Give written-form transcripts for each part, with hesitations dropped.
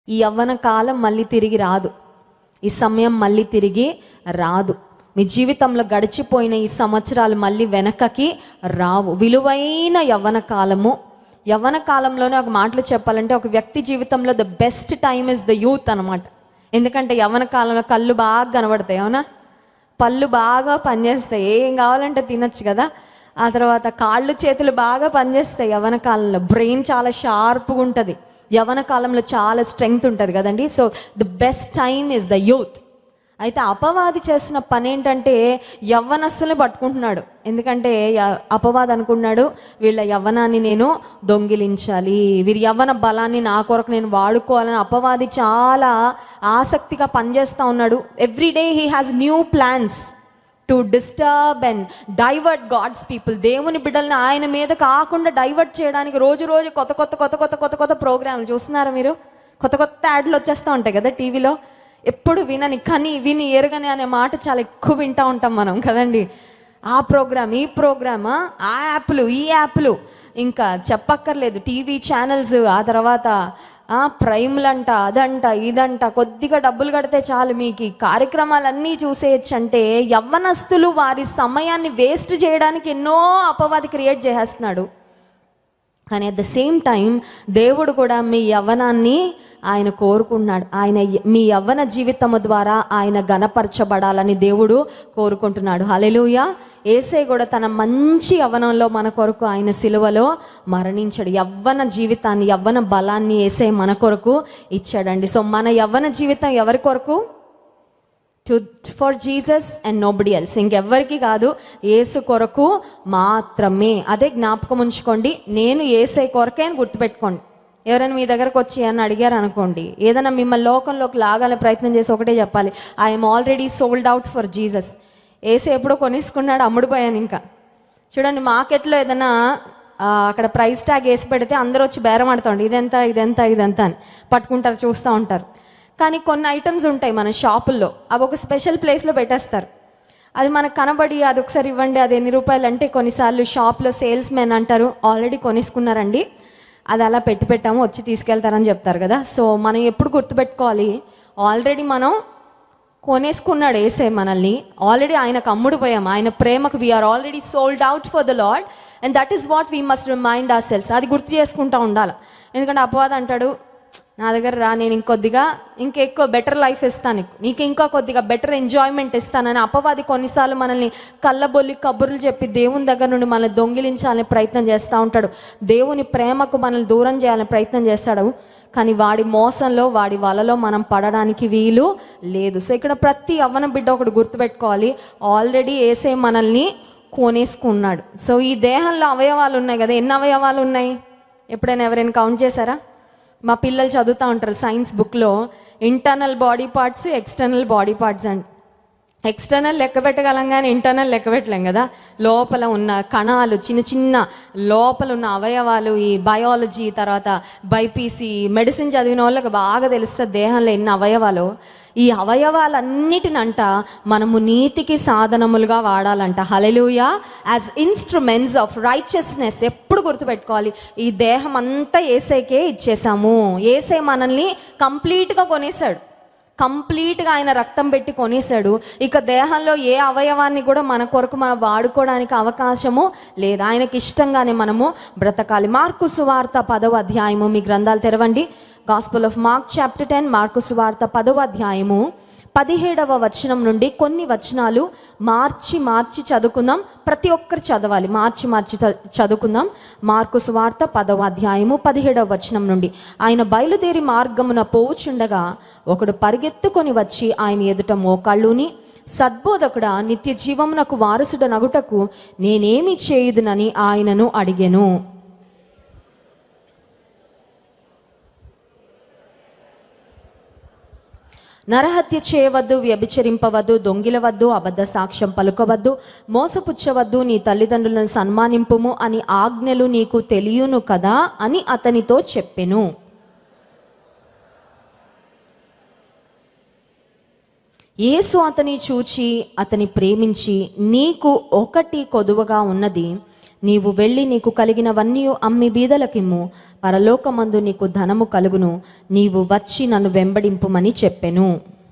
ఈ యవ్వన కాలం మళ్ళీ తిరిగి రాదు. ఈ సమయం మళ్ళీ తిరిగి రాదు. మీ జీవితంలో గడిచిపోయిన ఈ సంవత్సరాలు మళ్ళీ వెనకకి రావు. విలువైన యవ్వన కాలము. యవ్వన కాలంలోనే ఒక మాటలు చెప్పాలంటే ఒక వ్యక్తి జీవితంలో the best time is the youth అనమాట. ఎందుకంటే యవ్వన కాలంలో కళ్ళు బాగా కనబడతాయి, అవునా? పళ్ళు బాగా పనిచేస్తాయి, ఏం కావాలంటే తినచ్చు కదా. ఆ తర్వాత కాళ్ళు చేతులు బాగా పనిచేస్తాయి యవ్వన కాలంలో. బ్రెయిన్ చాలా షార్ప్గా ఉంటుంది యవ్వన కాలంలో, చాలా స్ట్రెంగ్త్ ఉంటుంది కదండి. So the best time is the youth. అయితే అపవాది చేసిన పని ఏంటంటే యవ్వనస్తుల్ని పట్టుకుంటున్నాడు. ఎందుకంటే అపవాది అనుకున్నాడు వీళ్ళ యవ్వనాన్ని నేను దొంగిలించాలి, వీరి యవ్వన బలాన్ని నా కొరకు నేను వాడుకోవాలని అపవాది చాలా ఆసక్తిగా పనిచేస్తూ ఉన్నాడు. Everyday he has new plans to disturb and divert God's people. దేవుని బిడ్డల్ని ఆయన మీద కాకుండా డైవర్ట్ చేయడానికి రోజు రోజు కొత్త కొత్త కొత్త కొత్త కొత్త కొత్త ప్రోగ్రాంలు చూస్తున్నారా మీరు? కొత్త కొత్త యాడ్లు వచ్చేస్తూ ఉంటాయి కదా టీవీలో. ఎప్పుడు వినని కానీ విని ఎరగని అనే మాట చాలా ఎక్కువ వింటూ ఉంటాం మనం కదండి. ఆ ప్రోగ్రామ్, ఈ ప్రోగ్రామా, ఆ యాప్లు, ఈ యాప్లు, ఇంకా చెప్పక్కర్లేదు. టీవీ ఛానల్స్, ఆ తర్వాత ప్రైమ్లంట, అదంట, ఇదంట. కొద్దిగా డబ్బులు కడితే చాలు మీకు ఈ కార్యక్రమాలన్నీ చూసేయచ్చు. అంటే యవ్వనస్తులు వారి సమయాన్ని వేస్ట్ చేయడానికి ఎన్నో అపవాది క్రియేట్ చేసేస్తున్నాడు. కానీ అట్ ద సేమ్ టైం దేవుడు కూడా మీ యవ్వనాన్ని ఆయన కోరుకుంటున్నాడు. ఆయన మీ యవ్వన జీవితము ద్వారా ఆయన ఘనపరచబడాలని దేవుడు కోరుకుంటున్నాడు. హల్లెలూయా. యేసయ్య కూడా తన మంచి యవ్వనంలో మన కొరకు ఆయన సిలువలో మరణించాడు. యవ్వన జీవితాన్ని, యవ్వన బలాన్ని యేసయ్య మన కొరకు ఇచ్చాడండి. సో మన యవ్వన జీవితం ఎవరి కొరకు? For Jesus and nobody else. ఇంకెవ్వరికి కాదు, యేసు కొరకు మాత్రమే. అదే జ్ఞాపకం ఉంచుకోండి. నేను యేసయ్య కొరకే అని గుర్తుపెట్టుకోండి. ఎవరైనా మీ దగ్గరకు వచ్చి అని అడిగారు అనుకోండి, ఏదైనా మిమ్మల్ని లోకంలోకి లాగాలని ప్రయత్నం చేసి ఒకటే చెప్పాలి, I'm already sold out for Jesus. Yesayya ఎప్పుడో కొనేసుకున్నాడు, అమ్ముడుపోయాను. ఇంకా చూడండి, మార్కెట్లో ఏదైనా అక్కడ ప్రైస్ ట్యాగ్ వేసి పెడితే అందరూ వచ్చి బేరం ఆడుతాండి, ఇదెంత ఇదెంత ఇదెంత అని పట్టుకుంటారు, చూస్తూ ఉంటారు. కానీ కొన్ని ఐటమ్స్ ఉంటాయి మన షాపుల్లో, అవి ఒక స్పెషల్ ప్లేస్లో పెట్టేస్తారు. అది మనకు కనబడి అది ఒకసారి ఇవ్వండి, అది ఎన్ని రూపాయలు అంటే కొన్నిసార్లు షాప్లో సేల్స్ మెన్ అంటారు ఆల్రెడీ కొనేసుకున్నారండి, అది అలా పెట్టాము, వచ్చి తీసుకెళ్తారని చెప్తారు కదా. సో మనం ఎప్పుడు గుర్తుపెట్టుకోవాలి, ఆల్రెడీ మనం కొనేసుకున్నాడు యేసయ్య మనల్ని, ఆల్రెడీ ఆయనకు అమ్ముడుపోయాం, ఆయన ప్రేమకు we are already sold out for the Lord and that is what we must remind ourselves. అది గుర్తు చేసుకుంటూ ఉండాలి. ఎందుకంటే అపవాది అంటాడు, నా దగ్గర రా, నేను ఇంకెక్కువ బెటర్ లైఫ్ ఇస్తాను, నీకు ఇంకా కొద్దిగా బెటర్ ఎంజాయ్మెంట్ ఇస్తానని అపవాది కొన్నిసార్లు మనల్ని కళ్ళబొల్లి కబుర్లు చెప్పి దేవుని దగ్గర నుండి మనల్ని దొంగిలించాలని ప్రయత్నం చేస్తూ ఉంటాడు. దేవుని ప్రేమకు మనల్ని దూరం చేయాలని ప్రయత్నం చేస్తాడు. కానీ వాడి మోసంలో, వాడి వలలో మనం పడడానికి వీలు లేదు. సో ఇక్కడ ప్రతి యవ్వన బిడ్డ ఒకటి గుర్తుపెట్టుకోవాలి, ఆల్రెడీ యేసయ్య మనల్ని కొనేసుకున్నాడు. సో ఈ దేహంలో అవయవాలు ఉన్నాయి కదా, ఎన్ని అవయవాలు ఉన్నాయి? ఎప్పుడైనా ఎవరైనా కౌంట్ చేశారా? మా పిల్లలు చదువుతూ ఉంటారు సైన్స్ బుక్లో, internal body parts, external body parts అండి. ఎక్స్టర్నల్ లెక్క పెట్టగలం కానీ ఇంటర్నల్ లెక్క పెట్టలేం కదా. లోపల ఉన్న కణాలు, చిన్న చిన్న లోపల ఉన్న అవయవాలు, ఈ బయాలజీ తర్వాత బైపీసీ మెడిసిన్ చదివిన వాళ్ళకి బాగా తెలుస్తుంది దేహంలో ఎన్ని అవయవాలు. ఈ అవయవాలన్నిటినంట మనము నీతికి సాధనములుగా వాడాలంట. Hallelujah. As instruments of righteousness. ఎప్పుడు గుర్తుపెట్టుకోవాలి, ఈ దేహం అంతా యేసయ్యకే ఇచ్చేసాము. యేసయ్య మనల్ని కంప్లీట్గా కొనేసాడు, కంప్లీట్గా ఆయన రక్తం పెట్టి కొనేసాడు. ఇక దేహంలో ఏ అవయవాన్ని కూడా మన కొరకు మనం వాడుకోవడానికి అవకాశము లేదు. ఆయనకి ఇష్టంగానే మనము బ్రతకాలి. మార్కు సువార్త 10వ అధ్యాయము, మీ గ్రంథాలు తెరవండి. Gospel of Mark chapter 10, Mark సువార్త 10వ అధ్యాయము 17వ వచనం నుండి కొన్ని వచనాలు మార్చి చదువుకుందాం. ప్రతి ఒక్కరు చదవాలి, మార్చి చదువుకుందాం. మార్కు సువార్త 10వ అధ్యాయము 17వ వచనం నుండి. ఆయన బయలుదేరి మార్గమున పోవుచుండగా ఒకడు పరిగెత్తుకొని వచ్చి ఆయన ఎదుట మోకాళ్ళుని, సద్బోధకుడా, నిత్య జీవమునకు వారసుడనగుటకు నేనేమి చేయుదునని ఆయనను అడిగెను. నరహత్య చేయవద్దు, వ్యభిచరింపవద్దు, దొంగిలవద్దు, అబద్ధ సాక్ష్యం పలుకవద్దు, మోసపుచ్చవద్దు, నీ తల్లిదండ్రులను సన్మానింపుము అని ఆజ్ఞలు నీకు తెలియను కదా అని అతనితో చెప్పెను. యేసు అతని చూచి అతని ప్రేమించి, నీకు ఒకటి కొదువగా ఉన్నది, నీవు వెళ్ళి నీకు కలిగినవన్నీ అమ్మి బీదలకిమ్ము, పరలోకమందు నీకు ధనము కలుగును, నీవు వచ్చి నన్ను వెంబడింపుమని చెప్పెను.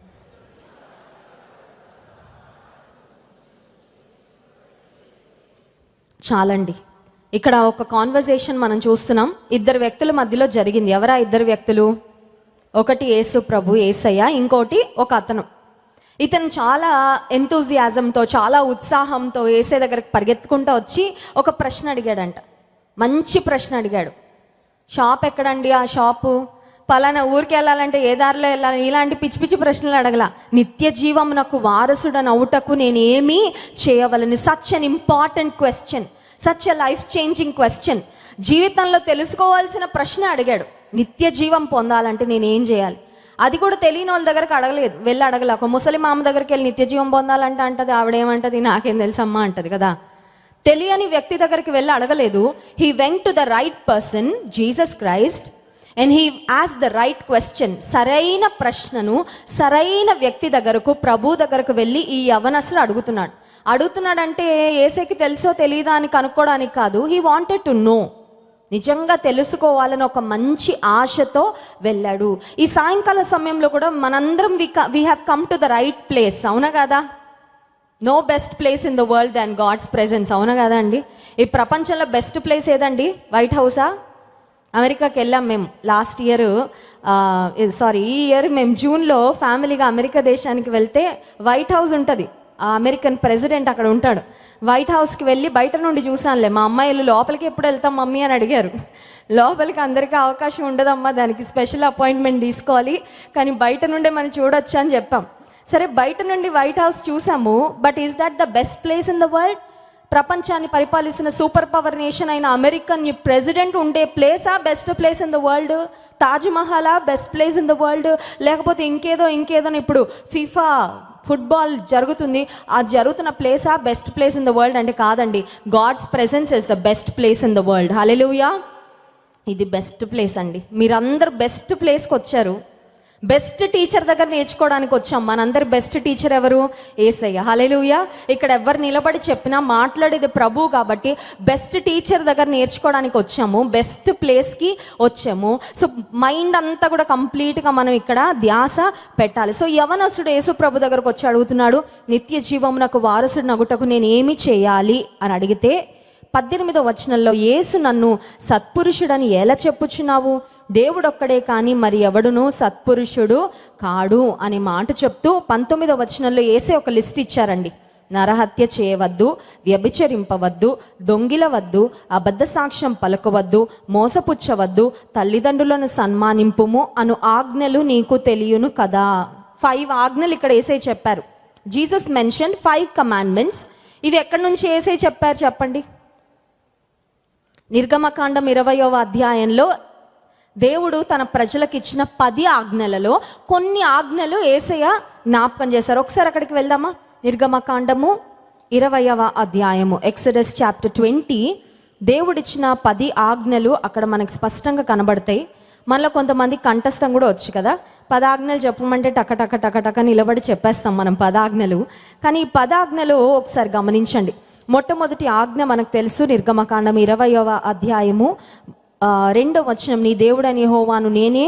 చాలండి. ఇక్కడ ఒక కాన్వర్జేషన్ మనం చూస్తున్నాం, ఇద్దరు వ్యక్తుల మధ్యలో జరిగింది. ఎవరా ఇద్దరు వ్యక్తులు? ఒకటి యేసు ప్రభు, యేసయ్య, ఇంకోటి ఒక అతను. ఇతను చాలా ఎంతూజియాజంతో, చాలా ఉత్సాహంతో యేసే దగ్గరికి పరిగెత్తుకుంటూ వచ్చి ఒక ప్రశ్న అడిగాడంట. మంచి ప్రశ్న అడిగాడు. షాప్ ఎక్కడండి? ఆ షాపు పలానా ఊరికి వెళ్ళాలంటే ఏ దారిలో వెళ్ళాలి? ఇలాంటి పిచ్చి పిచ్చి ప్రశ్నలు అడగల. నిత్య జీవమునకు వారసుడని అవుటకు నేను ఏమీ చేయవలను? Such an important question, such a life changing question. జీవితంలో తెలుసుకోవాల్సిన ప్రశ్న అడిగాడు. నిత్య జీవం పొందాలంటే నేను ఏం చేయాలి? అది కూడా తెలియని వాళ్ళ దగ్గరకు అడగలేదు, వెళ్ళి అడగలే. ఒక ముసలి మామ దగ్గరికి వెళ్ళి నిత్య జీవం పొందాలంటే అంటది, ఆవిడేమంటది, నాకేం తెలుసమ్మా అంటది కదా. తెలియని వ్యక్తి దగ్గరికి వెళ్ళి అడగలేదు. He went to the right person, Jesus Christ, and he asked the right question. సరైన ప్రశ్నను సరైన వ్యక్తి దగ్గరకు, ప్రభు దగ్గరకు వెళ్ళి ఈ యవనస్తుడు అడుగుతున్నాడంటే యేసుకి తెలుసో తెలియదా అని కనుక్కోవడానికి కాదు. హీ వాంటెడ్ టు నో, నిజంగా తెలుసుకోవాలని ఒక మంచి ఆశతో వెళ్ళాడు. ఈ సాయంకాల సమయంలో కూడా మనందరం we have come to the right place, అవునా కదా? No best place in the world than God's presence, అవునా కదా అండి? ఈ ప్రపంచంలో బెస్ట్ ప్లేస్ ఏదండి? వైట్ హౌసా? అమెరికాకి వెళ్ళాం మేము లాస్ట్ ఇయర్, ఈ ఇయర్ మేము జూన్లో ఫ్యామిలీగా అమెరికా దేశానికి వెళ్తే వైట్ హౌస్ ఉంటుంది, ఆ అమెరికన్ ప్రెసిడెంట్ అక్కడ ఉంటాడు. వైట్ హౌస్కి వెళ్ళి బయట నుండి చూసానులే. మా అమ్మాయిలు లోపలికి ఎప్పుడు వెళ్తాం మమ్మీ అని అడిగారు. లోపలికి అందరికీ అవకాశం ఉండదమ్మా, దానికి స్పెషల్ అపాయింట్మెంట్ తీసుకోవాలి, కానీ బయట నుండే మనం చూడొచ్చు అని చెప్పాం. సరే, బయట నుండి వైట్ హౌస్ చూసాము. But is that the best place in the world? ప్రపంచాన్ని పరిపాలిస్తున్న సూపర్ పవర్ నేషన్ అయిన అమెరికన్ ప్రెసిడెంట్ ఉండే ప్లేసా best place in the world? తాజ్మహలా best place in the world? లేకపోతే ఇంకేదో ఇప్పుడు ఫిఫా ఫుట్బాల్ జరుగుతుంది, అది జరుగుతున్న ప్లేసా best place in the world అంటే కాదండి. God's presence is the best place in the world. Hallelujah! ఇది బెస్ట్ ప్లేస్ అండి. మీరందరూ బెస్ట్ ప్లేస్కి వచ్చారు. బెస్ట్ టీచర్ దగ్గర నేర్చుకోవడానికి వచ్చాం. మనందరి బెస్ట్ టీచర్ ఎవరు? యేసయ్య. హల్లెలూయా! ఇక్కడ ఎవరు నిలబడి చెప్పినా మాట్లాడేది ప్రభు కాబట్టి బెస్ట్ టీచర్ దగ్గర నేర్చుకోవడానికి వచ్చాము, బెస్ట్ ప్లేస్కి వచ్చాము. సో మైండ్ అంతా కూడా కంప్లీట్గా మనం ఇక్కడ ధ్యాస పెట్టాలి. సో యవనస్తుడు యేసు ప్రభు దగ్గరకు వచ్చి అడుగుతున్నాడు, నిత్య జీవమునకు వారసుడు నగుటకు నేను ఏమి చేయాలి అని అడిగితే 18వ వచనంలో, యేసు నన్ను సత్పురుషుడని ఎలా చెప్పుచున్నావు? దేవుడొక్కడే కానీ మరి ఎవడునూ సత్పురుషుడు కాడు అనే మాట చెప్తూ 19వ వచనంలో యేసే ఒక లిస్ట్ ఇచ్చారండి. నరహత్య చేయవద్దు, వ్యభిచరింపవద్దు, దొంగిలవద్దు, అబద్ధ సాక్ష్యం పలకవద్దు, మోసపుచ్చవద్దు, తల్లిదండ్రులను సన్మానింపుము అను ఆజ్ఞలు నీకు తెలియను కదా. 5 ఆజ్ఞలు ఇక్కడ యేసే చెప్పారు. Jesus mention 5 commandments. ఇవి ఎక్కడి నుంచి యేసే చెప్పారు చెప్పండి? నిర్గమకాండం 20వ అధ్యాయంలో దేవుడు తన ప్రజలకు ఇచ్చిన 10 ఆజ్ఞలలో కొన్ని ఆజ్ఞలు యేసయ్య జ్ఞాపకం చేశారు. ఒకసారి అక్కడికి వెళ్దామా? నిర్గమకాండము 20వ అధ్యాయము, ఎక్సోడస్ చాప్టర్ 20. దేవుడిచ్చిన 10 ఆజ్ఞలు అక్కడ మనకు స్పష్టంగా కనబడతాయి. మనలో కొంతమంది కంఠస్థం కూడా వచ్చు కదా. 10 ఆజ్ఞలు చెప్పమంటే టక నిలబడి చెప్పేస్తాం మనం 10 ఆజ్ఞలు. కానీ ఈ 10 ఆజ్ఞలు ఒకసారి గమనించండి. మొట్టమొదటి ఆజ్ఞ మనకు తెలుసు, నిర్గమకాండం 20వ అధ్యాయము 2వ వచనం, నీ దేవుడని యెహోవాను నేనే.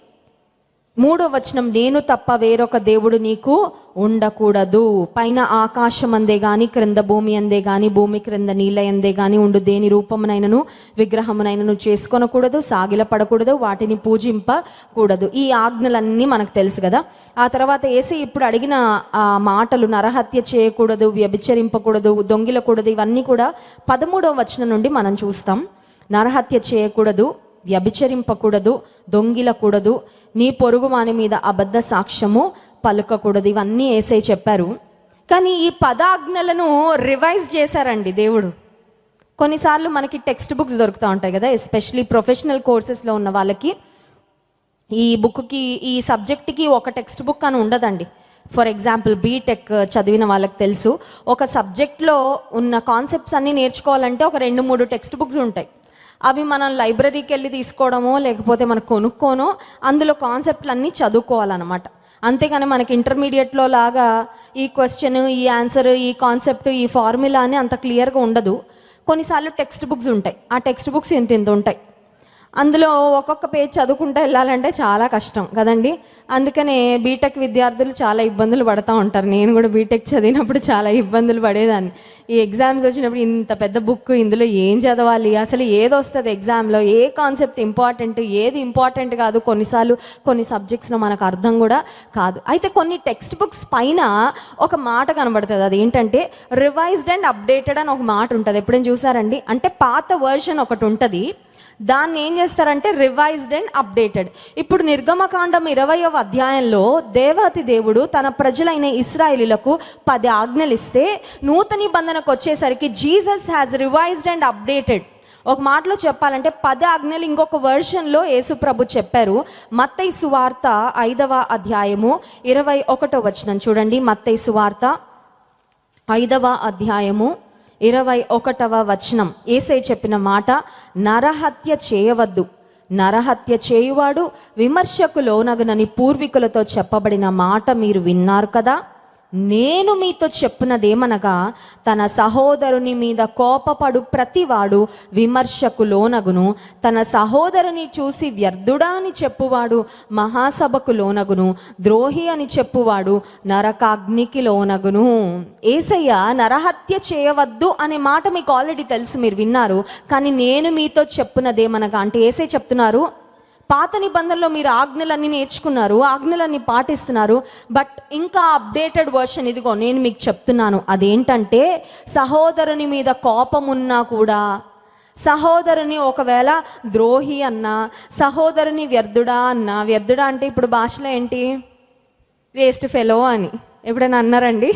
3వ వచనం, నేను తప్ప వేరొక దేవుడు నీకు ఉండకూడదు. పైన ఆకాశం అందే గాని, క్రింద భూమి అందే గాని, భూమి క్రింద నీళ్ళ అందే గాని ఉండు దేని రూపమునైనను విగ్రహమునైనను చేసుకొనకూడదు, సాగిల పడకూడదు, వాటిని పూజింపకూడదు. ఈ ఆజ్ఞలన్నీ మనకు తెలుసు కదా. ఆ తర్వాత యేసయ్య ఇప్పుడు అడిగిన మాటలు, నరహత్య చేయకూడదు, వ్యభిచరింపకూడదు, దొంగిలకూడదు, ఇవన్నీ కూడా 13వ వచనం నుండి మనం చూస్తాం. నరహత్య చేయకూడదు, వ్యభిచరింపకూడదు, దొంగిలకూడదు, నీ పొరుగు వాని మీద అబద్ధ సాక్ష్యము పలుకకూడదు, ఇవన్నీ యేసయ్య చెప్పారు. కానీ ఈ 10 ఆజ్ఞలను రివైజ్ చేశారండి దేవుడు. కొన్నిసార్లు మనకి టెక్స్ట్ బుక్స్ దొరుకుతూ ఉంటాయి కదా, ఎస్పెషలీ ప్రొఫెషనల్ కోర్సెస్లో ఉన్న వాళ్ళకి ఈ బుక్కి, ఈ సబ్జెక్ట్కి ఒక టెక్స్ట్ బుక్ అని ఉండదండి. ఫర్ ఎగ్జాంపుల్ బీటెక్ చదివిన వాళ్ళకి తెలుసు, ఒక సబ్జెక్ట్లో ఉన్న కాన్సెప్ట్స్ అన్నీ నేర్చుకోవాలంటే ఒక 2-3 టెక్స్ట్ బుక్స్ ఉంటాయి. అవి మనం లైబ్రరీకి వెళ్ళి తీసుకోవడమో లేకపోతే మనం కొనుక్కోనో అందులో కాన్సెప్ట్లు అన్నీ చదువుకోవాలన్నమాట. అంతేగాని మనకి ఇంటర్మీడియట్లో లాగా ఈ క్వశ్చన్, ఈ ఆన్సర్, ఈ కాన్సెప్ట్, ఈ ఫార్ములా అని అంత క్లియర్గా ఉండదు. కొన్నిసార్లు టెక్స్ట్ బుక్స్ ఉంటాయి. ఆ టెక్స్ట్ బుక్స్ ఇంత ఉంటాయి. అందులో ఒక్కొక్క పేజ్ చదువుకుంటూ వెళ్ళాలంటే చాలా కష్టం కదండి. అందుకనే బీటెక్ విద్యార్థులు చాలా ఇబ్బందులు పడుతూ ఉంటారు. నేను కూడా బీటెక్ చదివినప్పుడు చాలా ఇబ్బందులు పడేదాన్ని. ఈ ఎగ్జామ్స్ వచ్చినప్పుడు ఇంత పెద్ద బుక్, ఇందులో ఏం చదవాలి, అసలు ఏది వస్తుంది ఎగ్జామ్లో, ఏ కాన్సెప్ట్ ఇంపార్టెంట్, ఏది ఇంపార్టెంట్ కాదు, కొన్నిసార్లు కొన్ని సబ్జెక్ట్స్లో మనకు అర్థం కూడా కాదు. అయితే కొన్ని టెక్స్ట్ బుక్స్ పైన ఒక మాట కనబడుతుంది. అది ఏంటంటే రివైజ్డ్ అండ్ అప్డేటెడ్ అని ఒక మాట ఉంటుంది. ఎప్పుడైనా చూసారండి? అంటే పాత వర్షన్ ఒకటి ఉంటుంది, దాన్ని ఏం చేస్తారంటే రివైజ్డ్ అండ్ అప్డేటెడ్. ఇప్పుడు నిర్గమకాండం 20వ అధ్యాయంలో దేవాతి దేవుడు తన ప్రజలైన ఇశ్రాయేలీలకు 10 ఆజ్ఞలు ఇస్తే, నూతన నిబంధనకు వచ్చేసరికి Jesus has revised and updated. ఒక మాటలో చెప్పాలంటే 10 ఆజ్ఞలు ఇంకొక వర్షన్లో యేసు ప్రభు చెప్పారు. మత్తయి సువార్త 5వ అధ్యాయము 21వ వచనం చూడండి. మత్తయి సువార్త 5వ అధ్యాయము 21వ వచనం యేసయ్య చెప్పిన మాట, నరహత్య చేయవద్దు, నరహత్య చేయువాడు విమర్శకు లోనగునని పూర్వీకులతో చెప్పబడిన మాట మీరు విన్నారు కదా. నేను మీతో చెప్పునదేమనగా, తన సహోదరుని మీద కోపపడు ప్రతివాడు విమర్శకు లోనగును, తన సహోదరుని చూసి వ్యర్థుడా అని చెప్పువాడు మహాసభకు లోనగును, ద్రోహి అని చెప్పువాడు నరకాగ్నికి లోనగును. యేసయ్య నరహత్య చేయవద్దు అనే మాట మీకు ఆల్రెడీ తెలుసు, మీరు విన్నారు. కానీ నేను మీతో చెప్పునదేమనగా అంటే యేసయ్య చెప్తున్నారు, పాత నిబంధనలో మీరు ఆజ్ఞలన్నీ నేర్చుకున్నారు, ఆజ్ఞలన్నీ పాటిస్తున్నారు, బట్ ఇంకా అప్డేటెడ్ వర్షన్ ఇదిగో నేను మీకు చెప్తున్నాను. అదేంటంటే సహోదరుని మీద కోపం ఉన్నా కూడా, సహోదరుని ఒకవేళ ద్రోహి అన్నా, సహోదరుని వ్యర్థుడా అన్నా, వ్యర్థుడా అంటే ఇప్పుడు భాషలో ఏంటి, వేస్ట్ ఫెలో అని ఎప్పుడైనా అన్నారండి?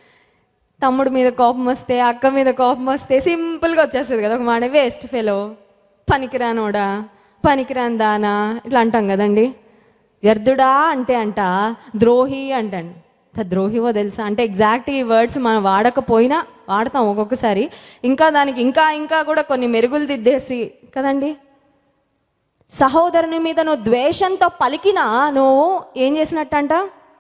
తమ్ముడు మీద కోపం వస్తే, అక్క మీద కోపం వస్తే సింపుల్గా వచ్చేస్తుంది కదా ఒక మాట, వేస్ట్ ఫెలో, పనికిరానోడా, పనికిరాందానా, ఇట్లా అంటాం కదండి. వ్యర్థుడా అంటే ద్రోహి అంటండి. ద్రోహివో తెలుసా అంటే ఎగ్జాక్ట్ ఈ వర్డ్స్ మనం వాడకపోయినా వాడతాం ఒక్కొక్కసారి. ఇంకా దానికి ఇంకా కూడా కొన్ని మెరుగులు దిద్దేసి కదండి. సహోదరుని మీద నువ్వు ద్వేషంతో పలికినా నువ్వు ఏం చేసినట్టంట,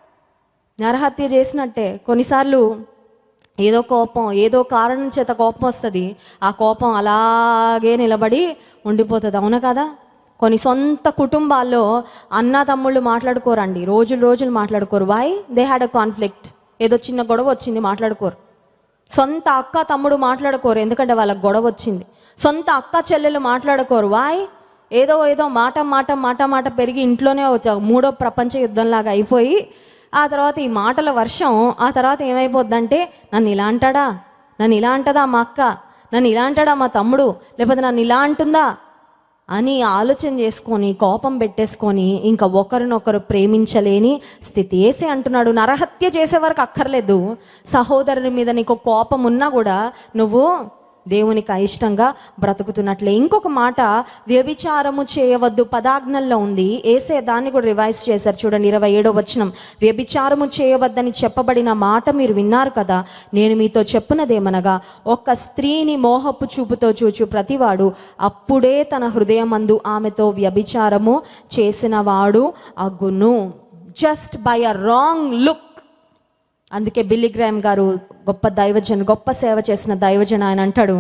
నరహత్య చేసినట్టే. కొన్నిసార్లు ఏదో కోపం, ఏదో కారణం చేత కోపం వస్తుంది, ఆ కోపం అలాగే నిలబడి ఉండిపోతుంది, అవునా కదా. కొన్ని సొంత కుటుంబాల్లో అన్న తమ్ముళ్ళు మాట్లాడుకోరండి, రోజులు మాట్లాడుకోరు. Why? They had a conflict, ఏదో చిన్న గొడవ వచ్చింది, మాట్లాడుకోరు. సొంత అక్క తమ్ముడు మాట్లాడుకోరు, ఎందుకంటే వాళ్ళకి గొడవ వచ్చింది. సొంత అక్క చెల్లెలు మాట్లాడుకోరు. వై? ఏదో మాట పెరిగి ఇంట్లోనే మూడో ప్రపంచ యుద్ధంలాగా అయిపోయి, ఆ తర్వాత ఈ మాటల వర్షం, ఆ తర్వాత ఏమైపోద్దంటే నన్ను ఇలా అంటాడా, నన్ను ఇలా అంటదా మా అక్క, నన్ను ఇలా అంటాడా మా తమ్ముడు, లేకపోతే నన్ను ఇలా అంటుందా అని ఆలోచన చేసుకొని కోపం పెట్టేసుకొని ఇంకా ఒకరినొకరు ప్రేమించలేని స్థితి. యేసే అంటున్నాడు, నరహత్య చేసే వరకు అక్కర్లేదు, సహోదరుని మీద నీకు కోపం ఉన్నా కూడా నువ్వు దేవునికి అయిష్టంగా బ్రతుకుతున్నట్లే. ఇంకొక మాట, వ్యభిచారము చేయవద్దు 10 ఆజ్ఞల్లో ఉంది. యేసే దాన్ని కూడా రివైజ్ చేశారు. చూడండి 27వ వచనం, వ్యభిచారము చేయవద్దని చెప్పబడిన మాట మీరు విన్నారు కదా. నేను మీతో చెప్పునదేమనగా, ఒక స్త్రీని మోహపు చూపుతో చూచు ప్రతివాడు అప్పుడే తన హృదయమందు ఆమెతో వ్యభిచారము చేసినవాడు అగును. Just by a wrong look. అందుకే బిల్లీ గ్రామ్ గారు గొప్ప దైవజన్, గొప్ప సేవ చేసిన దైవజన్, ఆయన అంటాడు,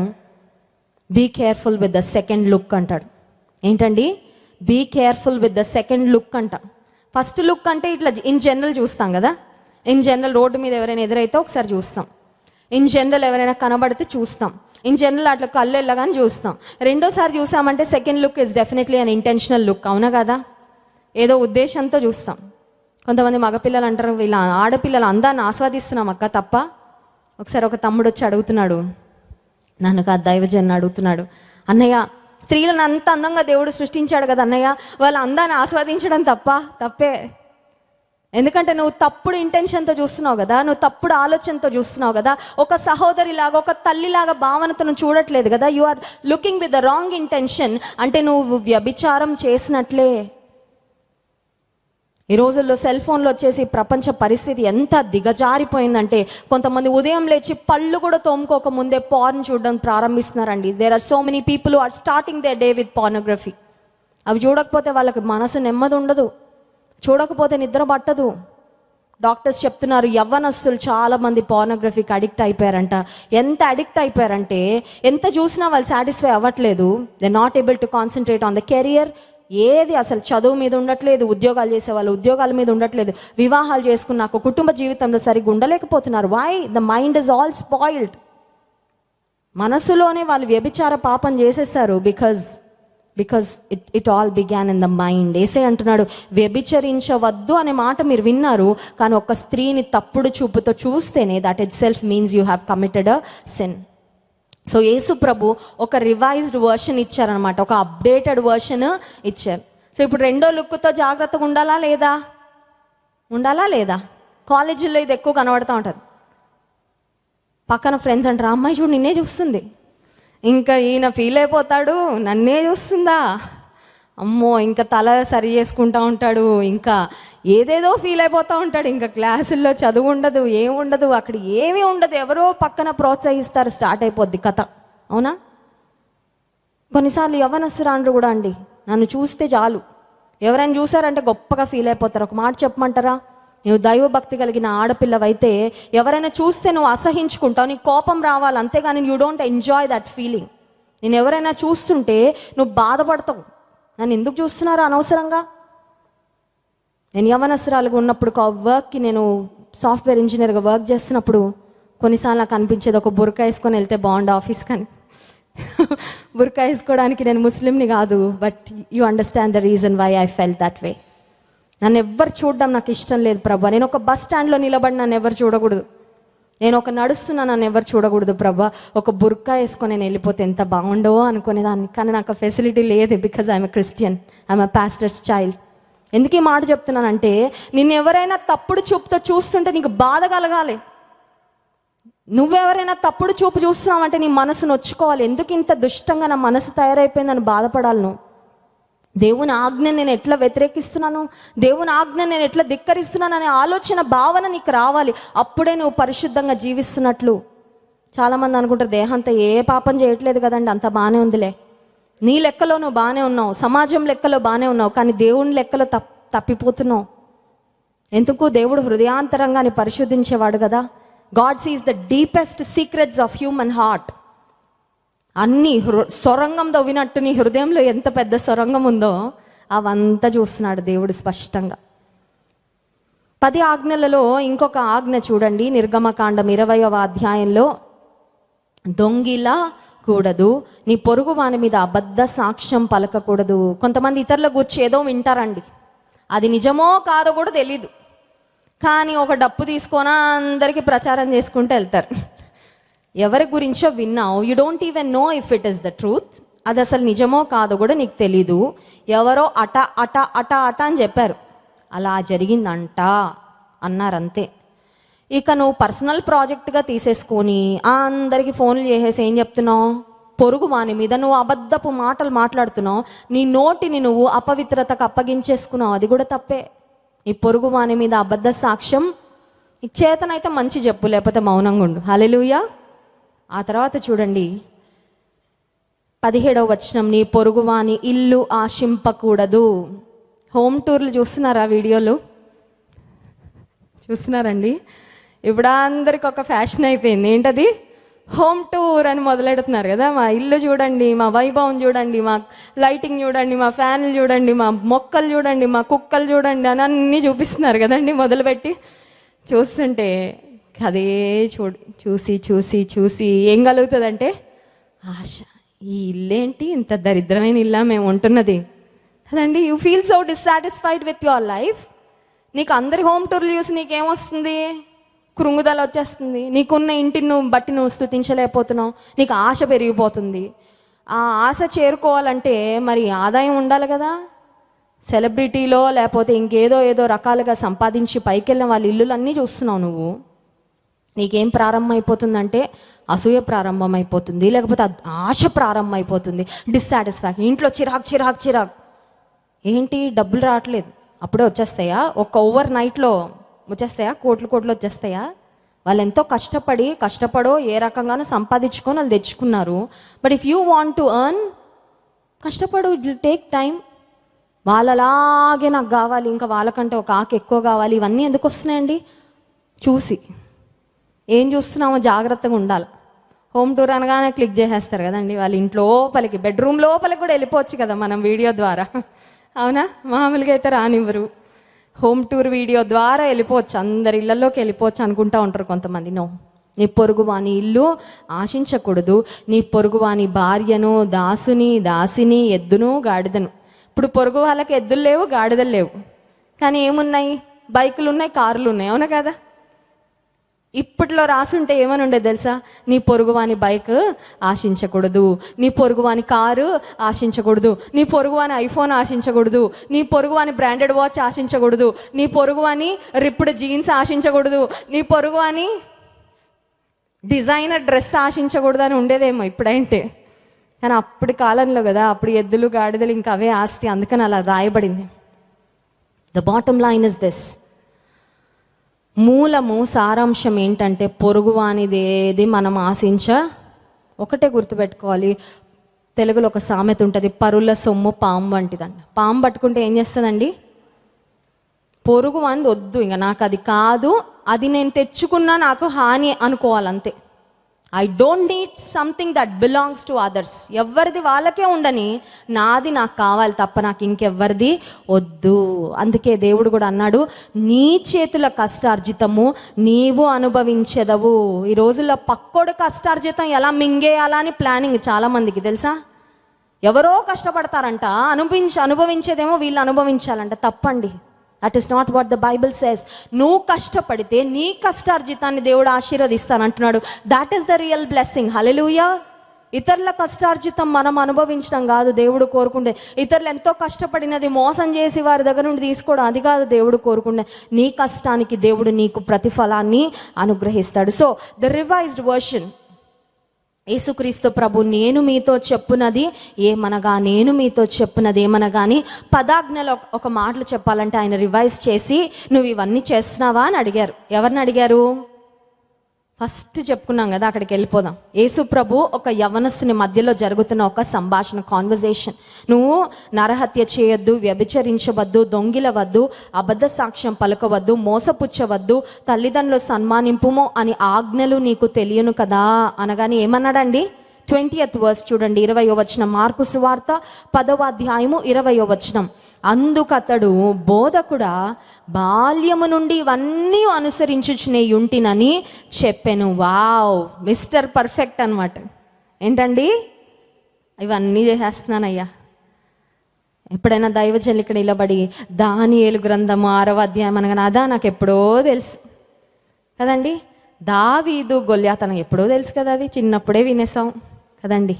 be careful with the second look అంటాడు. ఏంటండి? Be careful with the second look అంట. ఫస్ట్ లుక్ అంటే ఇట్లా ఇన్ జనరల్ చూస్తాం కదా, ఇన్ జనరల్ రోడ్డు మీద ఎవరైనా ఎదురైతే ఒకసారి చూస్తాం, ఇన్ జనరల్ ఎవరైనా కనబడితే చూస్తాం, ఇన్ జనరల్ అట్లా కళ్ళు వెళ్ళగానే చూస్తాం. రెండోసారి చూసామంటే second look is definitely an intentional look, అవునా కదా. ఏదో ఉద్దేశంతో చూస్తాం. కొంతమంది మగపిల్లలు అంటారు, వీళ్ళ ఆడపిల్లలు అందాన్ని ఆస్వాదిస్తున్నాం అక్క తప్ప. ఒకసారి ఒక తమ్ముడు వచ్చి అడుగుతున్నాడు, నన్ను కాదు దైవజన్ అడుగుతున్నాడు, అన్నయ్య స్త్రీలను అంత అందంగా దేవుడు సృష్టించాడు కదా అన్నయ్య, వాళ్ళ అందాన్ని ఆస్వాదించడం తప్పే. ఎందుకంటే నువ్వు తప్పుడు ఇంటెన్షన్తో చూస్తున్నావు కదా, నువ్వు తప్పుడు ఆలోచనతో చూస్తున్నావు కదా. ఒక సహోదరిలాగా, ఒక తల్లిలాగా భావనతో నువ్వు చూడట్లేదు కదా. You are looking with the wrong intention. అంటే నువ్వు వ్యభిచారం చేసినట్లే. ఈ రోజుల్లో సెల్ ఫోన్లో వచ్చేసి ప్రపంచ పరిస్థితి ఎంత దిగజారిపోయిందంటే, కొంతమంది ఉదయం లేచి పళ్ళు కూడా తోముకోక ముందే పార్న్ చూడడం ప్రారంభిస్తున్నారండి. There are so many people who are starting their day with pornography. అవి చూడకపోతే వాళ్ళకి మనసు నెమ్మది ఉండదు, చూడకపోతే నిద్ర పట్టదు, డాక్టర్స్ చెప్తున్నారు యవ్వనస్తులు చాలామంది పోర్నోగ్రఫీకి అడిక్ట్ అయిపోయారంట. ఎంత అడిక్ట్ అయిపోయారంటే ఎంత చూసినా వాళ్ళు సాటిస్ఫై అవ్వట్లేదు. They not able to concentrate on the career. ఏది అసలు చదువు మీద ఉండట్లేదు, ఉద్యోగాలు చేసేవాళ్ళు ఉద్యోగాల మీద ఉండట్లేదు, వివాహాలు చేసుకున్నాక కుటుంబ జీవితంలో సరిగ్గా ఉండలేకపోతున్నారు. Why? The mind is all spoiled. మనసులోనే వాళ్ళు వ్యభిచార పాపం చేసేసారు. Because it all began in the mind. Yesayya అంటున్నాడు, వ్యభిచరించవద్దు అనే మాట మీరు విన్నారు, కానీ ఒక స్త్రీని తప్పుడు చూపుతో చూస్తేనే that itself means you have committed a sin. So Yesu ప్రభు ఒక రివైజ్డ్ వర్షన్ ఇచ్చారనమాట, ఒక అప్డేటెడ్ వర్షన్ ఇచ్చారు. సో ఇప్పుడు రెండో లుక్తో జాగ్రత్తగా ఉండాలా లేదా? కాలేజీల్లో ఇది ఎక్కువ కనబడుతూ ఉంటుంది. పక్కన ఫ్రెండ్స్ అంటారు, అమ్మాయి చూడు నిన్నే చూస్తుంది, ఇంకా ఈయన ఫీల్ అయిపోతాడు, నన్నే చూస్తుందా, అమ్మో ఇంకా తల సరి చేసుకుంటూ ఉంటాడు, ఇంకా ఏదేదో ఫీల్ అయిపోతూ ఉంటాడు, ఇంకా క్లాసుల్లో చదువు ఉండదు, ఏముండదు, అక్కడ ఏమీ ఉండదు, ఎవరో పక్కన ప్రోత్సహిస్తారు, స్టార్ట్ అయిపోద్ది కథ. అవునా? కొన్నిసార్లు యవ్వనస్తురాండ్రు కూడా అండి, నన్ను చూస్తే చాలు, ఎవరైనా చూసారంటే గొప్పగా ఫీల్ అయిపోతారు. ఒక మాట చెప్పమంటారా? నువ్వు దైవభక్తి కలిగిన ఆడపిల్లవైతే ఎవరైనా చూస్తే నువ్వు అసహించుకుంటావు, నీకు కోపం రావాలి, అంతేగాని you don't enjoy that feeling. నేను ఎవరైనా చూస్తుంటే నువ్వు బాధపడతావు, నన్ను ఎందుకు చూస్తున్నారో అనవసరంగా. నేను యవ్వనస్తురాలుగా ఉన్నప్పుడు వర్క్కి, నేను సాఫ్ట్వేర్ ఇంజనీర్గా వర్క్ చేస్తున్నప్పుడు కొన్నిసార్లు నాకు అనిపించేది ఒక బుర్కా వేసుకొని వెళ్తే బాగుండు ఆఫీస్. కానీ బుర్కా వేసుకోవడానికి నేను ముస్లింని కాదు, but you understand the reason why I felt that way. నన్ను ఎవ్వరు చూడడం నాకు ఇష్టం లేదు ప్రభా. నేను ఒక బస్ స్టాండ్లో నిలబడి నన్ను ఎవరు చూడకూడదు, నేను ఒక నడుస్తున్నా నన్ను ఎవరు చూడకూడదు ప్రభా. ఒక బుర్కా వేసుకొని నేను వెళ్ళిపోతే ఎంత బాగుండో అనుకునేదాన్ని, కానీ నాకు ఆ ఫెసిలిటీ లేదు. Because I'm a Christian, I'm a pastor's child. ఎందుకు ఈ మాట చెప్తున్నానంటే, నిన్ను ఎవరైనా తప్పుడు చూపుతో చూస్తుంటే నీకు బాధ కలగాలి. నువ్వెవరైనా తప్పుడు చూపు చూస్తున్నావంటే నీ మనసు నొచ్చుకోవాలి. ఎందుకు ఇంత దుష్టంగా నా మనసు తయారైపోయిందని బాధపడాలి. నువ్వు దేవుని ఆజ్ఞ నేను ఎట్లా వ్యతిరేకిస్తున్నాను, దేవుని ఆజ్ఞ నేను ఎట్లా ధిక్కరిస్తున్నాను అనే ఆలోచన భావన నీకు రావాలి. అప్పుడే నువ్వు పరిశుద్ధంగా జీవిస్తున్నట్లు. చాలామంది అనుకుంటారు, దేహంతో ఏ పాపం చేయట్లేదు కదండి, అంత బాగానే ఉందిలే. నీ లెక్కలో నువ్వు బాగానే ఉన్నావు, సమాజం లెక్కలో బాగానే ఉన్నావు, కానీ దేవుని లెక్కలో తప్పిపోతున్నావు. ఎందుకు? దేవుడు హృదయాంతరంగాన్ని పరిశోధించేవాడు కదా. God sees the deepest secrets of human heart. అన్నీ సొరంగం తవ్వినట్టు నీ హృదయంలో ఎంత పెద్ద సొరంగం ఉందో అవంతా చూస్తున్నాడు దేవుడు స్పష్టంగా. 10 ఆజ్ఞలలో ఇంకొక ఆజ్ఞ చూడండి, నిర్గమకాండం 20వ అధ్యాయంలో, దొంగిలా కూడదు, నీ పొరుగు వాని మీద అబద్ధ సాక్ష్యం పలకకూడదు. కొంతమంది ఇతరుల గురించి ఏదో వింటారండి, అది నిజమో కాదో కూడా తెలీదు, కానీ ఒక డప్పు తీసుకొని అందరికీ ప్రచారం చేసుకుంటూ వెళ్తారు. ఎవరి గురించో విన్నావు, you don't even know if it is the truth. అది అసలు నిజమో కాదో కూడా నీకు తెలీదు. ఎవరో అట అట అట అట అని చెప్పారు, అలా జరిగిందంట అన్నారంతే. ఇక నువ్వు పర్సనల్ ప్రాజెక్ట్గా తీసేసుకొని అందరికీ ఫోన్లు చేసేసి ఏం చెప్తున్నావు, పొరుగు వాని మీద నువ్వు అబద్ధపు మాటలు మాట్లాడుతున్నావు, నీ నోటిని నువ్వు అపవిత్రతకు అప్పగించేసుకున్నావు, అది కూడా తప్పే. ఈ పొరుగు వాని మీద అబద్ధ సాక్ష్యం, ఈ చేతనైతే మంచి చెప్పు, లేకపోతే మౌనంగా ఉండు. హల్లెలూయా. ఆ తర్వాత చూడండి 17వ వచనం, నీ పొరుగువాని ఇల్లు ఆశింపకూడదు. హోమ్ టూర్లు చూస్తున్నారా? వీడియోలు చూస్తున్నారండి? ఇప్పుడు అందరికి ఒక ఫ్యాషన్ అయిపోయింది, ఏంటది? హోమ్ టూర్ అని మొదలెడుతున్నారు కదా. మా ఇల్లు చూడండి, మా వైభవం చూడండి, మా లైటింగ్ చూడండి, మా ఫ్యాన్లు చూడండి, మా మొక్కలు చూడండి, మా కుక్కలు చూడండి అని అన్నీ చూపిస్తున్నారు కదండి. మొదలుపెట్టి చూస్తుంటే అదే చూసి చూసి చూసి ఏం కలుగుతుందంటే ఆశ, ఈ ఇల్లేంటి ఇంత దరిద్రమైన ఇల్లా మేము ఉంటున్నది కదండి. You feel so dissatisfied with your life. నీకు అందరి హోమ్ టూర్లు చూసి నీకేమొస్తుంది? కృంగుదల వచ్చేస్తుంది. నీకున్న ఇంటిని నువ్వు బట్టి నువ్వు స్తుతించలేకపోతున్నావు, నీకు ఆశ పెరిగిపోతుంది. ఆ ఆశ చేరుకోవాలంటే మరి ఆదాయం ఉండాలి కదా. సెలబ్రిటీలో లేకపోతే ఏదో రకాలుగా సంపాదించి పైకి వెళ్ళిన వాళ్ళ ఇల్లులన్నీ చూస్తున్నావు నువ్వు. నీకేం ప్రారంభం అయిపోతుందంటే అసూయ ప్రారంభం అయిపోతుంది, లేకపోతే ఆశ ప్రారంభం అయిపోతుంది, డిస్సాటిస్ఫాక్షన్, ఇంట్లో చిరాకు. ఏంటి? డబ్బులు రావట్లేదు, అప్పుడే వచ్చేస్తాయా? ఓవర్ నైట్లో వచ్చేస్తాయా? కోట్లు వచ్చేస్తాయా? వాళ్ళు ఎంతో కష్టపడో ఏ రకంగానో సంపాదించుకొని వాళ్ళు తెచ్చుకున్నారు. But if you want to earn, కష్టపడు, ఇట్ విల్ టేక్ టైం. వాళ్ళలాగే నాకు కావాలి, ఇంకా వాళ్ళకంటే ఒక ఆకు ఎక్కువ కావాలి, ఇవన్నీ ఎందుకు వస్తున్నాయండి? చూసి ఏం చూస్తున్నామో జాగ్రత్తగా ఉండాలి. హోమ్ టూర్ అనగానే క్లిక్ చేసేస్తారు కదండి, వాళ్ళ ఇంట్లో లోపలికి, బెడ్రూమ్ లోపలికి కూడా వెళ్ళిపోవచ్చు కదా మనం వీడియో ద్వారా. అవునా? మామూలుగా అయితే రానివ్వరు. హోమ్ టూర్ వీడియో ద్వారా వెళ్ళిపోవచ్చు, అందరి ఇళ్లలోకి వెళ్ళిపోవచ్చు అనుకుంటా ఉంటారు కొంతమంది. నో, నీ పొరుగు వాని ఇల్లు ఆశించకూడదు, నీ పొరుగు వాని భార్యను, దాసిని, ఎద్దును, గాడిదను. ఇప్పుడు పొరుగు వాళ్ళకి ఎద్దులు లేవు, గాడిదలు లేవు, కానీ ఏమున్నాయి? బైకులు ఉన్నాయి, కార్లు ఉన్నాయి. అవునా కదా? ఇప్పట్లో రాసుంటే ఏమని ఉండేది తెలుసా? నీ పొరుగువాని బైక్ ఆశించకూడదు, నీ పొరుగువాని కారు ఆశించకూడదు, నీ పొరుగువాని ఐఫోన్ ఆశించకూడదు, నీ పొరుగువాని బ్రాండెడ్ వాచ్ ఆశించకూడదు, నీ పొరుగువాని రిప్డ్ జీన్స్ ఆశించకూడదు, నీ పొరుగువాని డిజైనర్ డ్రెస్ ఆశించకూడదు అని ఉండేదేమో ఇప్పుడంటే. కానీ అప్పటి కాలంలో కదా, అప్పుడు ఎద్దులు గాడిదలు ఇంకా అవే ఆస్తి, అందుకని అలా రాయబడింది. The bottom line is this. మూలము, సారాంశం ఏంటంటే పొరుగువానిదేది మనం ఒకటే గుర్తుపెట్టుకోవాలి. తెలుగులో ఒక సామెత ఉంటుంది, పరుల సొమ్ము పాము వంటిదండి. పాము పట్టుకుంటే ఏం చేస్తుందండి? పొరుగువానిది వద్దు, ఇంకా నాకు అది కాదు, అది నేను తెచ్చుకున్నా నాకు హాని అనుకోవాలంతే. I don't need something that belongs to others. ఎవరిది వాళ్ళకే ఉండని, నాది నాకు కావాలి తప్ప నాకు ఇంకెవ్వరిది వద్దు. అందుకే దేవుడు కూడా అన్నాడు, నీ చేతుల కష్టార్జితము నీవు అనుభవించెదవు. ఈ రోజుల్లో పక్కోడు కష్టార్జితం ఎలా మింగేయాలా అని ప్లానింగ్ చాలామందికి తెలుసా? ఎవరో కష్టపడతారంట, అనుభవించేదేమో వీళ్ళు అనుభవించాలంట. తప్పండి. That is not what the Bible says. నువ్వు కష్టపడితే నీ కష్టార్జితాన్ని దేవుడు ఆశీర్వదిస్తానంటున్నాడు. That is the real blessing. Hallelujah. ఇతరుల కష్టార్జితం మనం అనుభవించడం కాదు దేవుడు కోరుకుంటే. ఇతరులు ఎంతో కష్టపడినది మోసం చేసి వారి దగ్గర నుండి తీసుకోవడం, అది కాదు దేవుడు కోరుకుంటే. నీ కష్టానికి దేవుడు నీకు ప్రతిఫలాన్ని అనుగ్రహిస్తాడు. సో ద రివైజ్డ్ వర్షన్, యేసుక్రీస్తు ప్రభు నేను మీతో చెప్పునది ఏమనగా, నేను మీతో చెప్పునది ఏమనగా అని పదాజ్ఞలో ఒక మాటలు చెప్పాలంటే ఆయన రివైజ్ చేసి, నువ్వు ఇవన్నీ చేస్తున్నావా అని అడిగారు. ఎవరిని అడిగారు? ఫస్ట్ చెప్పుకున్నాం కదా, అక్కడికి వెళ్ళిపోదాం. యేసు ప్రభు ఒక యవనస్తుని మధ్యలో జరుగుతున్న ఒక సంభాషణ, కాన్వర్జేషన్. నువ్వు నరహత్య చేయొద్దు, వ్యభిచరించవద్దు, దొంగిలవద్దు, అబద్ధ సాక్ష్యం పలకవద్దు, మోసపుచ్చవద్దు, తల్లిదండ్రులు సన్మానింపుము అని ఆజ్ఞలు నీకు తెలియను కదా అనగానే ఏమన్నాడండి? 20th verse చూడండి, 20వ వచనం, మార్కు సువార్త 10వ అధ్యాయము 20వ వచనం. అందుకతడు, బోధకుడా, బాల్యము నుండి ఇవన్నీ అనుసరించుచునేయుంటినని చెప్పెను. వావ్, మిస్టర్ పర్ఫెక్ట్ అనమాట. ఏంటండి? ఇవన్నీ చేసేస్తున్నానయ్యా. ఎప్పుడైనా దైవజనులు ఇక్కడ నిలబడి దానియేలు గ్రంథము 6వ అధ్యాయం అనగానే అదా నాకు ఎప్పుడో తెలుసు కదండి. దావీదు గొల్యాతు నాకు ఎప్పుడో తెలుసు కదా, అది చిన్నప్పుడే వినేసాం కదండి.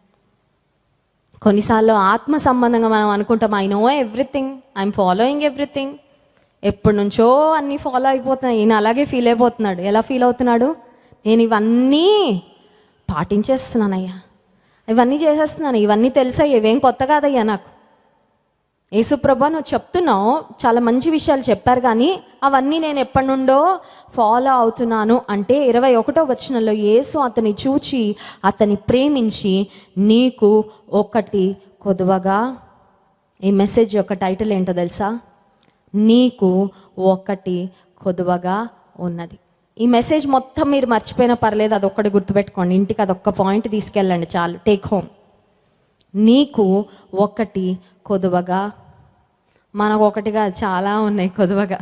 కొన్నిసార్లు ఆత్మ సంబంధంగా మనం అనుకుంటాం, I know everything, I'm following everything. ఎప్పటి నుంచో అన్నీ ఫాలో అయిపోతున్నాయి. ఈయన అలాగే ఫీల్ అయిపోతున్నాడు. ఎలా ఫీల్ అవుతున్నాడు? నేను ఇవన్నీ పాటించేస్తున్నానయ్యా, ఇవన్నీ చేసేస్తున్నాను, ఇవన్నీ తెలుసా, ఇవేం కొత్త కాదయ్యా నాకు. యేసుప్రభు నువ్వు చెప్తున్నావు, చాలా మంచి విషయాలు చెప్పారు, కానీ అవన్నీ నేను ఎప్పటి నుండో ఫాలో అవుతున్నాను అంటే 21వ వచనంలో యేసు అతని చూచి అతని ప్రేమించి నీకు ఒకటి కొదువగా. ఈ మెసేజ్ యొక్క టైటిల్ ఏంటో తెలుసా? నీకు ఒకటి కొదువగా ఉన్నది. ఈ మెసేజ్ మొత్తం మీరు మర్చిపోయినా పర్లేదు, అదొక్కటి గుర్తుపెట్టుకోండి. ఇంటికి అదొక్క పాయింట్ తీసుకెళ్ళండి చాలు, టేక్ హోమ్. నీకు ఒకటి కొదువగా. మనకు ఒకటిగా చాలా ఉన్నాయి కొదువగా.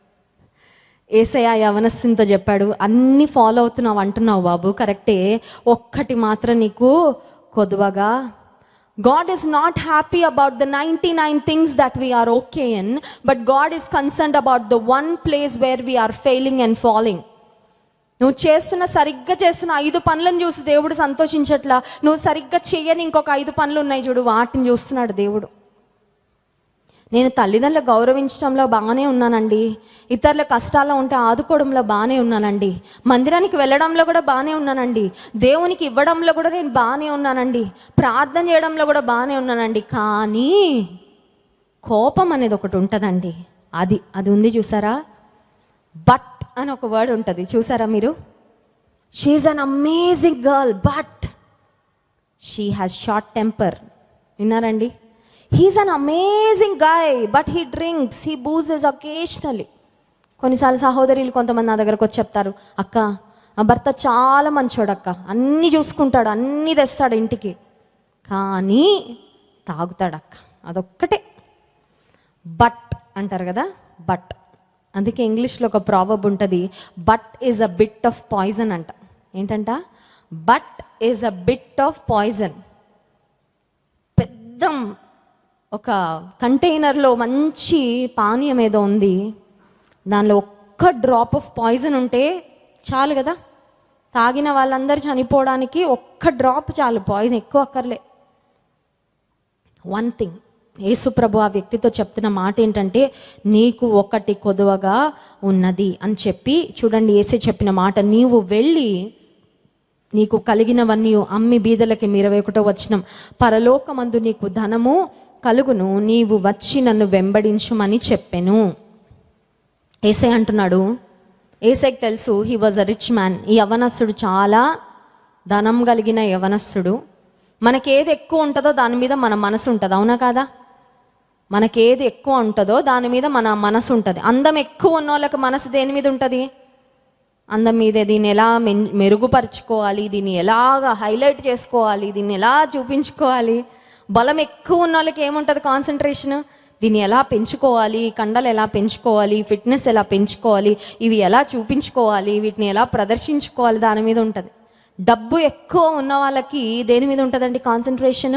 యేసయ్య యవనస్తునితో చెప్పాడు, అన్నీ ఫాలో అవుతున్నావు అంటున్నావు బాబు, కరెక్టే, ఒక్కటి మాత్రం నీకు కొదువగా. God is not happy about the 99 things that we are okay in, but God is concerned about the one place where we are failing and falling. నువ్వు సరిగ్గా చేస్తున్న 5 పనులను చూసి దేవుడు సంతోషించట్లా. నువ్వు సరిగ్గా చేయని ఇంకొక 5 పనులు ఉన్నాయి చూడు, వాటిని చూస్తున్నాడు దేవుడు. నేను తల్లిదండ్రులు గౌరవించడంలో బాగానే ఉన్నానండి, ఇతరుల కష్టాల్లో ఉంటే ఆదుకోవడంలో బాగానే ఉన్నానండి, మందిరానికి వెళ్ళడంలో కూడా బాగానే ఉన్నానండి, దేవునికి ఇవ్వడంలో కూడా నేను బాగానే ఉన్నానండి, ప్రార్థన చేయడంలో కూడా బాగానే ఉన్నానండి. కానీ కోపం అనేది ఒకటి ఉంటుందండి, అది ఉంది చూసారా? బట్ అని ఒక వర్డ్ ఉంటుంది చూసారా మీరు? She's an amazing girl but she has short temper. విన్నారండి? He's an amazing guy, but he drinks, he boozes occasionally. కొన్నిసార్లు సహోదరులు కొంతమంది నా దగ్గరకు వచ్చి చెప్తారు, అక్క ఆ భర్త చాలా మంచోడు అక్క, అన్నీ చూసుకుంటాడు, అన్నీ తెస్తాడు ఇంటికి, కానీ తాగుతాడక్క, అదొక్కటే. బట్ అంటారు కదా, బట్. అందుకే ఇంగ్లీష్లో ఒక ప్రావర్బ్ ఉంటుంది, but is a bit of poison అంట. ఏంటంట? But is a bit of poison. పెద్ద ఒక కంటైనర్లో మంచి పానీయం ఏదో ఉంది, దానిలో ఒక్క డ్రాప్ ఆఫ్ పాయిజన్ ఉంటే చాలు కదా, తాగిన వాళ్ళందరూ చనిపోవడానికి ఒక్క డ్రాప్ చాలు, పాయిజన్ ఎక్కువ అక్కర్లే. వన్ థింగ్, యేసుప్రభు ఆ వ్యక్తితో చెప్తున్న మాట ఏంటంటే, నీకు ఒకటి కొదువగా ఉన్నది అని చెప్పి, చూడండి యేసే చెప్పిన మాట, నీవు వెళ్ళి నీకు కలిగినవన్నీ అమ్మి బీదలకి 21వ వచనం, పరలోకమందు నీకు ధనము కలుగును, నీవు వచ్చి నన్ను వెంబడించుమని చెప్పెను. యేసే అంటున్నాడు, యేసేకి తెలుసు he was a rich man. ఈ యవనస్తుడు చాలా ధనం కలిగిన యవనస్తుడు. మనకేది ఎక్కువ ఉంటుందో దాని మీద మన మనసు ఉంటుంది, అవునా కాదా? మనకేది ఎక్కువ ఉంటుందో దాని మీద మన మనసు ఉంటుంది. అందం ఎక్కువ ఉన్న వాళ్ళకి మనసు దేని మీద ఉంటుంది? అందం మీదే. దీన్ని ఎలా మెరుగుపరుచుకోవాలి, దీన్ని ఎలాగా హైలైట్ చేసుకోవాలి, దీన్ని ఎలా చూపించుకోవాలి. బలం ఎక్కువ ఉన్న వాళ్ళకి ఏముంటుంది? కాన్సన్ట్రేషన్. దీన్ని ఎలా పెంచుకోవాలి, కండలు ఎలా పెంచుకోవాలి, ఫిట్నెస్ ఎలా పెంచుకోవాలి, ఇవి ఎలా చూపించుకోవాలి, వీటిని ఎలా ప్రదర్శించుకోవాలి, దాని మీద ఉంటుంది. డబ్బు ఎక్కువ ఉన్న వాళ్ళకి దేని మీద ఉంటుందండి కాన్సన్ట్రేషన్?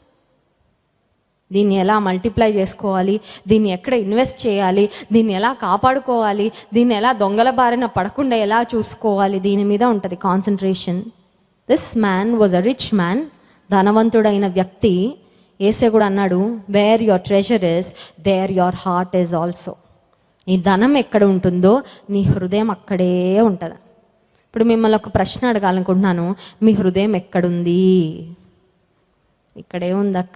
దీన్ని ఎలా మల్టిప్లై చేసుకోవాలి, దీన్ని ఎక్కడ ఇన్వెస్ట్ చేయాలి, దీన్ని ఎలా కాపాడుకోవాలి, దీన్ని ఎలా దొంగల బారిన పడకుండా ఎలా చూసుకోవాలి, దీని మీద ఉంటుంది concentration. This man was a rich man. ధనవంతుడైన వ్యక్తి. యేసే కూడా అన్నాడు, where your treasure is there your heart is also. నీ ధనం ఎక్కడ ఉంటుందో నీ హృదయం అక్కడే ఉంటుంది. ఇప్పుడు మిమ్మల్ని ఒక ప్రశ్న అడగాలనుకుంటున్నాను, మీ హృదయం ఎక్కడుంది? ఇక్కడే ఉందక్క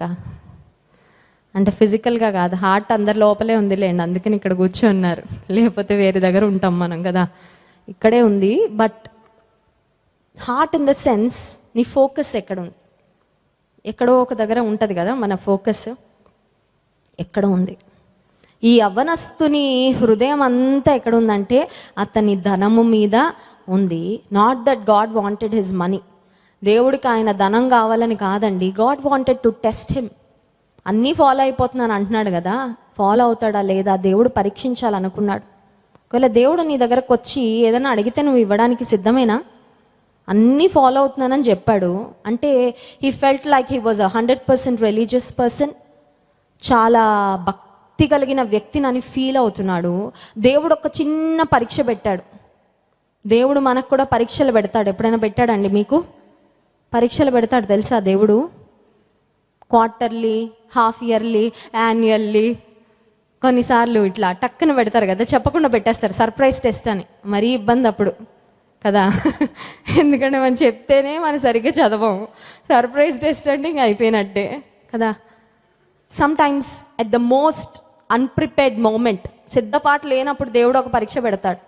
అంటే ఫిజికల్గా కాదు, హార్ట్ అందరి లోపలే ఉందిలేండి, అందుకని ఇక్కడ కూర్చోన్నారు, లేకపోతే వేరే దగ్గర ఉంటాం మనం కదా. ఇక్కడే ఉంది. But heart in the sense, నీ ఫోకస్ ఎక్కడ ఉంది? ఎక్కడో ఒక దగ్గర ఉంటుంది కదా మన ఫోకస్. ఎక్కడ ఉంది? ఈ యవ్వనస్తుని హృదయం అంతా ఎక్కడ ఉందంటే అతని ధనము మీద ఉంది. Not that God wanted his money. దేవుడికి ఆయన ధనం కావాలని కాదండి. God wanted to test him. అన్నీ ఫాలో అయిపోతున్నాను అంటున్నాడు కదా, ఫాలో అవుతాడా లేదా దేవుడు పరీక్షించాలనుకున్నాడు. ఒకవేళ దేవుడు నీ దగ్గరకు వచ్చి ఏదైనా అడిగితే నువ్వు ఇవ్వడానికి సిద్ధమేనా? అన్నీ ఫాలో అవుతున్నానని చెప్పాడు అంటే he felt like he was 100% religious person. చాలా భక్తి కలిగిన వ్యక్తిని ఫీల్ అవుతున్నాడు. దేవుడు ఒక చిన్న పరీక్ష పెట్టాడు. దేవుడు మనకు కూడా పరీక్షలు పెడతాడు. ఎప్పుడైనా పెట్టాడండి మీకు? పరీక్షలు పెడతాడు తెలుసా దేవుడు? క్వార్టర్లీ, హాఫ్ ఇయర్లీ, యాన్యువల్లీ, కొన్నిసార్లు ఇట్లా టక్కున పెడతారు కదా, చెప్పకుండా పెట్టేస్తారు, సర్ప్రైజ్ టెస్ట్ అని. మరీ ఇబ్బంది అప్పుడు కదా, ఎందుకంటే మనం చెప్తేనే మనం సరిగ్గా చదవము. సర్ప్రైజ్ టెస్ట్ అంటే ఇంక అయిపోయినట్టే కదా. Sometimes at the most unprepared moment, సిద్ధపాటు లేనప్పుడు దేవుడు ఒక పరీక్ష పెడతాడు.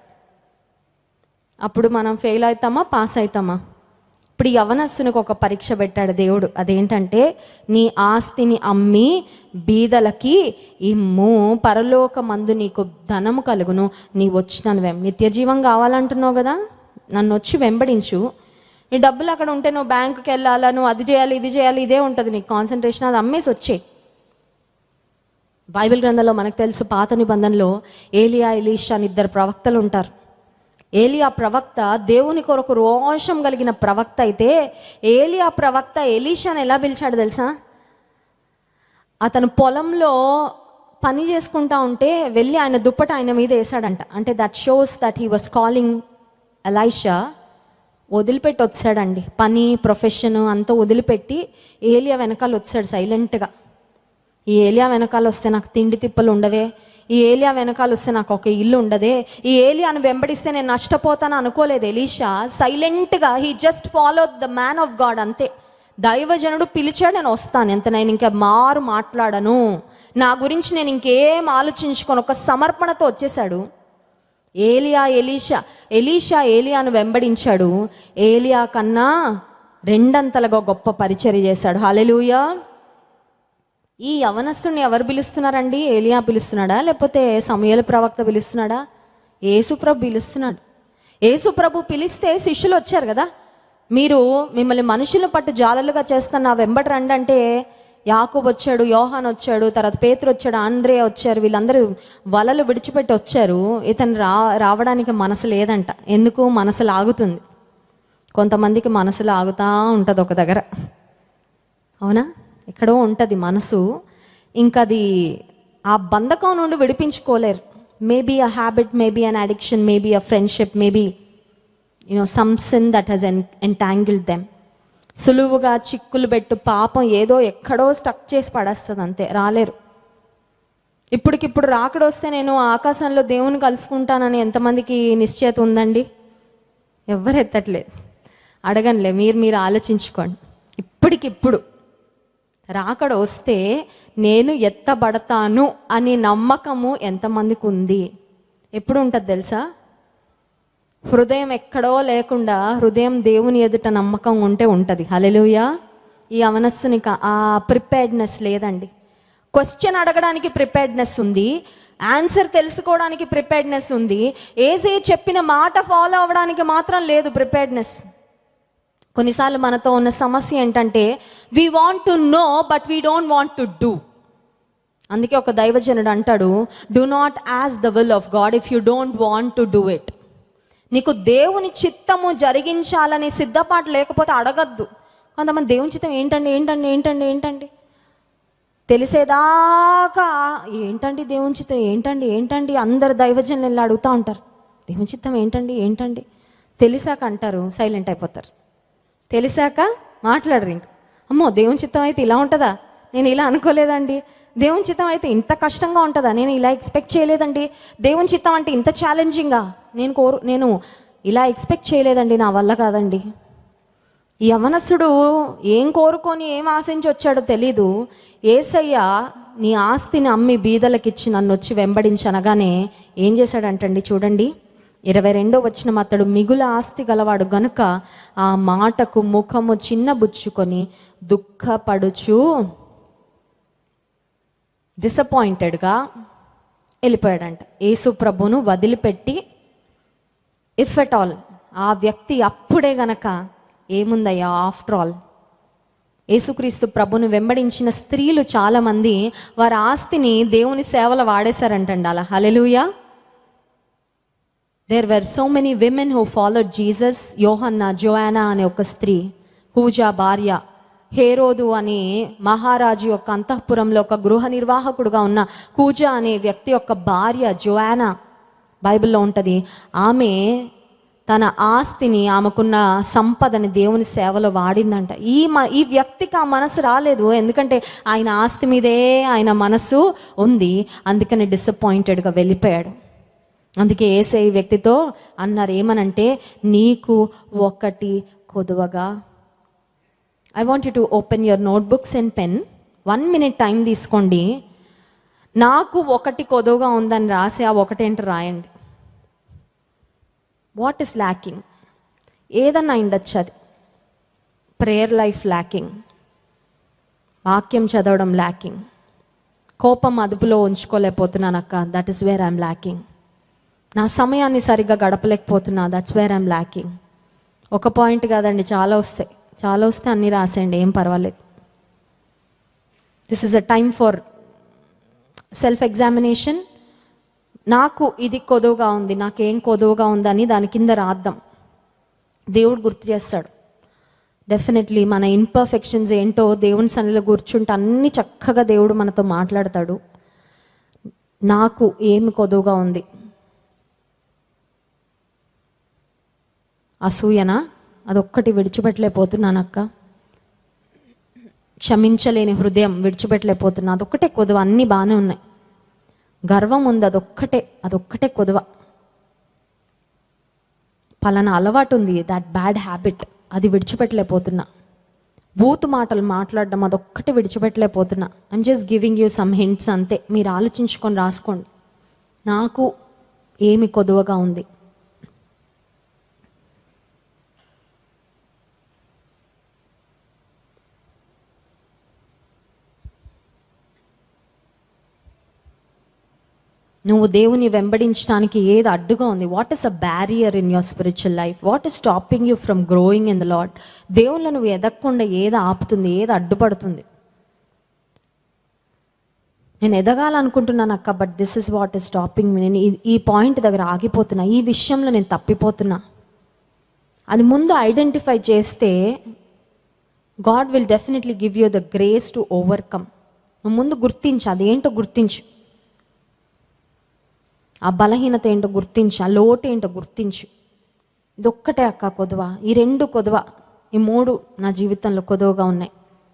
అప్పుడు మనం ఫెయిల్ అవుతామా, పాస్ అవుతామా? ఇప్పుడు యవనస్తునికి ఒక పరీక్ష పెట్టాడు దేవుడు. అదేంటంటే, నీ ఆస్తిని అమ్మి బీదలకి ఇమ్ము, పరలోకమందు నీకు ధనము కలుగును, నీ వచ్చి నన్ను నిత్య జీవం కావాలంటున్నావు కదా, నన్ను వచ్చి వెంబడించు. నీ డబ్బులు అక్కడ ఉంటే నువ్వు బ్యాంకుకి వెళ్ళాలా, నువ్వు అది చేయాలి ఇది చేయాలి, ఇదే ఉంటుంది నీకు కాన్సన్ట్రేషన్. అది అమ్మేసి వచ్చే. బైబిల్ గ్రంథంలో మనకు తెలుసు, పాత నిబంధనలో ఏలియా, ఎలీషా అని 2 ప్రవక్తలు ఉంటారు. ఏలియా ప్రవక్త దేవుని కొరకు రోషం కలిగిన ప్రవక్త అయితే, ఏలియా ప్రవక్త ఎలీషాని ఎలా పిలిచాడు తెలుసా? అతను పొలంలో పని చేసుకుంటా ఉంటే వెళ్ళి ఆయన దుప్పట ఆయన మీద వేసాడంట. అంటే that shows that he was calling Elisha. వదిలిపెట్టి వచ్చాడండి, పని ప్రొఫెషన్ అంతా వదిలిపెట్టి ఏలియా వెనకాల వచ్చాడు సైలెంట్గా. ఈ ఏలియా వెనకాల వస్తే నాకు తిండి తిప్పలు ఉండవే, ఈ ఏలియా వెనకాల వస్తే నాకు ఒక ఇల్లు ఉండదే, ఈ ఏలియాను వెంబడిస్తే నేను నష్టపోతాను అనుకోలేదు ఎలీషా. సైలెంట్గా he just followed the man of God, అంతే. దైవజనుడు పిలిచాడు, నేను వస్తాను, ఎంత నేను ఇంకా మాట్లాడను, నా గురించి నేను ఇంకేం ఆలోచించుకొని ఒక సమర్పణతో వచ్చేసాడు. ఎలీషా ఏలియాను వెంబడించాడు. ఏలియా కన్నా 2 అంతలుగా గొప్ప పరిచర్య చేశాడు. హల్లెలూయా. ఈ యవనస్తుని ఎవరు పిలుస్తున్నారండి? ఏలియా పిలుస్తున్నాడా, లేకపోతే సమూయేలు ప్రవక్త పిలుస్తున్నాడా? యేసుప్రభు పిలుస్తున్నాడు. యేసుప్రభు పిలిస్తే శిష్యులు వచ్చారు కదా, మిమ్మల్ని మనుషులను పట్టు జాలలుగా చేస్తాను, నా వెంబడి రండి అంటే యాకోబు వచ్చాడు, యోహాన్ వచ్చాడు, తర్వాత పేతురు వచ్చాడు, ఆంద్రేయ వచ్చారు. వీళ్ళందరూ వలలు విడిచిపెట్టి వచ్చారు. ఇతను రావడానికి మనసు లేదంట. ఎందుకు? మనసు లాగుతుంది. కొంతమందికి మనసు లాగుతూ ఉంటుంది ఒక దగ్గర, అవునా? ఎక్కడో ఉంటుంది మనసు. ఇంకది ఆ బంధకం నుండి విడిపించుకోలేరు. Maybe a habit, maybe an addiction, maybe a friendship, maybe some sin that has entangled them. సులువుగా చిక్కులు పెట్టు పాపం ఏదో ఎక్కడో స్టక్ చేసి పడేస్తుంది, అంతే, రాలేరు. ఇప్పటికిప్పుడు రాకడొస్తే నేను ఆకాశంలో దేవుని కలుసుకుంటానని ఎంతమందికి నిశ్చయత ఉందండి? ఎవ్వరు ఎత్తట్లేదు. అడగనులే, మీరు ఆలోచించుకోండి. ఇప్పటికిప్పుడు రాకడ వస్తే నేను ఎత్తబడతాను అని నమ్మకము ఎంతమందికి ఉంది? ఎప్పుడు ఉంటుంది తెలుసా? హృదయం ఎక్కడో లేకుండా హృదయం దేవుని ఎదుట నమ్మకం ఉంటే ఉంటుంది. హల్లెలూయా. ఈ యవనస్తునికి ఆ ప్రిపేర్డ్నెస్ లేదండి. క్వశ్చన్ అడగడానికి ప్రిపేర్డ్నెస్ ఉంది, ఆన్సర్ తెలుసుకోవడానికి ప్రిపేర్డ్నెస్ ఉంది. ఏసీ చెప్పిన మాట ఫాలో అవ్వడానికి మాత్రం లేదు ప్రిపేర్డ్నెస్. కొన్నిసార్లు మనతో ఉన్న సమస్య ఏంటంటే we want to know but we don't want to do. అందుకే ఒక దైవజనుడు అంటాడు, do not as the will of God if you don't want to do it. నీకు దేవుని చిత్తము జరిగించాలని సిద్ధపాటు లేకపోతే అడగద్దు. కొంతమంది దేవుని చిత్తం ఏంటండి ఏంటండి ఏంటండి ఏంటండి తెలిసేదాకా ఏంటండి దేవుని చిత్తం ఏంటండి ఏంటండి అందరు దైవజనులు వెళ్ళి అడుగుతూ ఉంటారు, దేవుని చిత్తం ఏంటండి ఏంటండి. తెలిసాక అంటారు, సైలెంట్ అయిపోతారు. తెలిసాక మాట్లాడరు. ఇంక అమ్మో దేవుని చిత్తం అయితే ఇలా ఉంటుందా, నేను ఇలా అనుకోలేదండి. దేవుని చిత్తం అయితే ఇంత కష్టంగా ఉంటుందా, నేను ఇలా ఎక్స్పెక్ట్ చేయలేదండి. దేవుని చిత్తం అంటే ఇంత ఛాలెంజింగా నేను ఇలా ఎక్స్పెక్ట్ చేయలేదండి, నా వల్ల కాదండి. ఈ యవనస్తుడు ఏం కోరుకొని ఏం ఆశించి వచ్చాడో తెలీదు. యేసయ్య నీ ఆస్తిని అమ్మి బీదలకిచ్చి నన్ను వచ్చి వెంబడించనగానే ఏం చేశాడంటండి చూడండి, 22వ వచనం, అతడు మిగుల ఆస్తి గలవాడు గనుక ఆ మాటకు ముఖము చిన్నబుచ్చుకొని దుఃఖపడుచు డిసప్పాయింటెడ్గా వెళ్ళిపోయాడంట. యేసు ప్రభును వదిలిపెట్టి, ఇఫ్ ఎట్ ఆల్ ఆ వ్యక్తి అప్పుడే గనక ఏముందయ్యా, ఆఫ్టర్ ఆల్ యేసుక్రీస్తు ప్రభును వెంబడించిన స్త్రీలు చాలామంది వారి ఆస్తిని దేవుని సేవలో వాడేశారంటండి. అలా hallelujah. There were so many women who followed Jesus. Yohanna, Joanna అనే ఒక స్త్రీ, కూజా భార్య, హేరోదు అని మహారాజు యొక్క అంతఃపురంలో ఒక గృహ నిర్వాహకుడుగా ఉన్న కూజా అనే వ్యక్తి యొక్క భార్య జోయానా, బైబిల్లో ఉంటుంది. ఆమె తన ఆస్తిని, ఆమెకున్న సంపదని దేవుని సేవలో వాడిందంట. ఈ వ్యక్తికి ఆ మనసు రాలేదు, ఎందుకంటే ఆయన ఆస్తి మీదే ఆయన మనసు ఉంది. అందుకని డిసప్పాయింటెడ్గా వెళ్ళిపోయాడు. అందుకే యేసయ్య ఈ వ్యక్తితో అన్నారు, ఏమనంటే, నీకు ఒకటి కొదువగా. I want you to open your notebooks and pen. 1 minute time తీసుకోండి. నాకు ఒకటి కొదువుగా ఉందని రాసి ఆ ఒకటేంటి రాయండి. What is lacking? ఏదన్నా ఉండొచ్చు అది. ప్రేయర్ లైఫ్ ల్యాకింగ్, వాక్యం చదవడం ల్యాకింగ్, కోపం అదుపులో ఉంచుకోలేకపోతున్నానక్క, that is where I'm lacking. నా సమయాన్ని సరిగ్గా గడపలేకపోతున్నా, దట్స్ వేర్ ఐఎమ్ ల్యాకింగ్. ఒక పాయింట్ కాదండి, చాలా వస్తే అన్నీ రాసేయండి, ఏం పర్వాలేదు. This is a time for self examination. నాకు ఇది కొదువుగా ఉంది, నాకేం కొదువుగా ఉందని దాని కింద రాద్దాం. దేవుడు గుర్తు చేస్తాడు. డెఫినెట్లీ మన ఇంపర్ఫెక్షన్స్ ఏంటో దేవుని సన్నిధిలో కూర్చుంటే అన్నీ చక్కగా దేవుడు మనతో మాట్లాడతాడు. నాకు ఏమి కొదువుగా ఉంది? అసూయనా? అదొక్కటి విడిచిపెట్టలేకపోతున్నానక్క. క్షమించలేని హృదయం విడిచిపెట్టలేకపోతున్నా, అదొక్కటే కొదువ. అన్నీ బాగానే ఉన్నాయి. గర్వం ఉంది, అదొక్కటే కొదువ. పలానా అలవాటు ఉంది, దట్ బ్యాడ్ హ్యాబిట్, అది విడిచిపెట్టలేకపోతున్నా. బూతు మాటలు మాట్లాడడం, అదొక్కటి విడిచిపెట్టలేకపోతున్నా. I'm just giving you some hints, అంతే. మీరు ఆలోచించుకొని రాసుకోండి. నాకు ఏమి కొదువగా ఉంది? నువ్వు దేవుని వెంబడించడానికి ఏది అడ్డుగా ఉంది? What is a barrier in your spiritual life? What is stopping you from growing in the Lord? దేవుళ్ళు నువ్వు ఎదగకుండా ఏది ఆపుతుంది, ఏది అడ్డుపడుతుంది? నేను ఎదగాలనుకుంటున్నాను అక్క, but this is what is stopping me. నేను ఈ పాయింట్ దగ్గర ఆగిపోతున్నా, ఈ విషయంలో నేను తప్పిపోతున్నా. అది ముందు ఐడెంటిఫై చేస్తే God will definitely give you the grace to overcome. నువ్వు ముందు గుర్తించు, అదేంటో గుర్తించు, ఆ బలహీనత ఏంటో గుర్తించు, ఆ లోటు ఏంటో గుర్తించు. ఇదొక్కటే అక్క కొదువ, ఈ 2 కొదువ, ఈ 3 నా జీవితంలో కొదువగా ఉన్నాయి.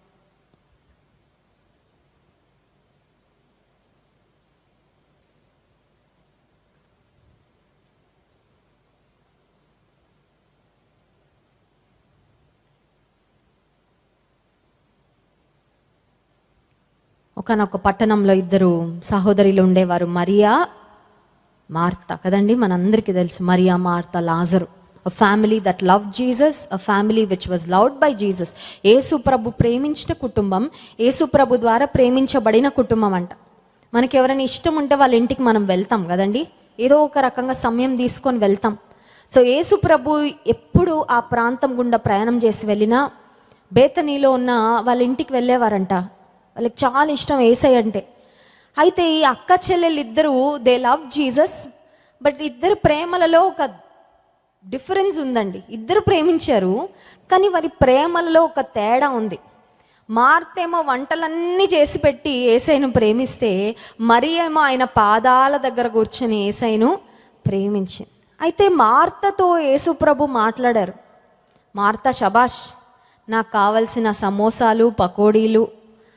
ఒకనొక పట్టణంలో 2 సహోదరులు ఉండేవారు, మరియా, మార్తా. కదండి, మనందరికీ తెలుసు Mariya, Martha, Lazaru. A family that loved Jesus, a family which was loved by Jesus. Yesu ప్రభు ప్రేమించిన కుటుంబం, యేసు ప్రభు ద్వారా ప్రేమించబడిన కుటుంబం అంట. మనకి ఎవరైనా ఇష్టం ఉంటే వాళ్ళ ఇంటికి మనం వెళ్తాం కదండి, ఏదో ఒక రకంగా సమయం తీసుకొని వెళ్తాం. సో యేసు ప్రభు ఎప్పుడు ఆ ప్రాంతం గుండా ప్రయాణం చేసి వెళ్ళినా బేతనీలో ఉన్న వాళ్ళ ఇంటికి వెళ్ళేవారంట. వాళ్ళకి చాలా ఇష్టం యేసయ్య అంటే. అయితే ఈ అక్క చెల్లెలు ఇద్దరు, దే లవ్ జీసస్, బట్ ఇద్దరు ప్రేమలలో ఒక డిఫరెన్స్ ఉందండి. ఇద్దరు ప్రేమించారు, కానీ వారి ప్రేమలలో ఒక తేడా ఉంది. మార్తేమో వంటలన్నీ చేసి పెట్టి యేసయ్యను ప్రేమిస్తే, మరి ఏమో ఆయన పాదాల దగ్గర కూర్చొని యేసయ్యను ప్రేమించింది. అయితే మార్తతో యేసు ప్రభు మాట్లాడారు. మార్తా, శబాష్, నాకు కావలసిన సమోసాలు, పకోడీలు,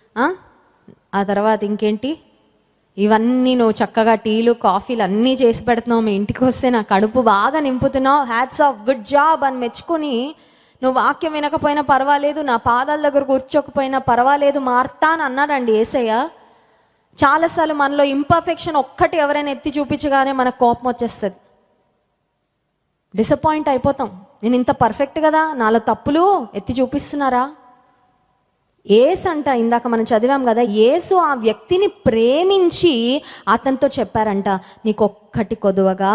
ఆ తర్వాత ఇంకేంటి, ఇవన్నీ నువ్వు చక్కగా టీలు, కాఫీలు అన్నీ చేసి పెడుతున్నావు, మీ ఇంటికి వస్తే నా కడుపు బాగా నింపుతున్నావు, హ్యాట్స్ ఆఫ్, గుడ్ జాబ్ అని మెచ్చుకొని, నువ్వు వాక్యం వినకపోయినా పర్వాలేదు, నా పాదాల దగ్గర కూర్చోకపోయినా పర్వాలేదు మార్తా అని అన్నాడండి యేసయ్య. చాలాసార్లు మనలో ఇంపర్ఫెక్షన్ ఒక్కటి ఎవరైనా ఎత్తి చూపించగానే మనకు కోపం వచ్చేస్తుంది, డిసప్పాయింట్ అయిపోతాం. నేను ఇంత పర్ఫెక్ట్ కదా, నాలో తప్పులు ఎత్తి చూపిస్తున్నారా? యేసు అంట, ఇందాక మనం చదివాం కదా, యేసు ఆ వ్యక్తిని ప్రేమించి అతనితో చెప్పారంట, నీకొక్కటి కొదువగా,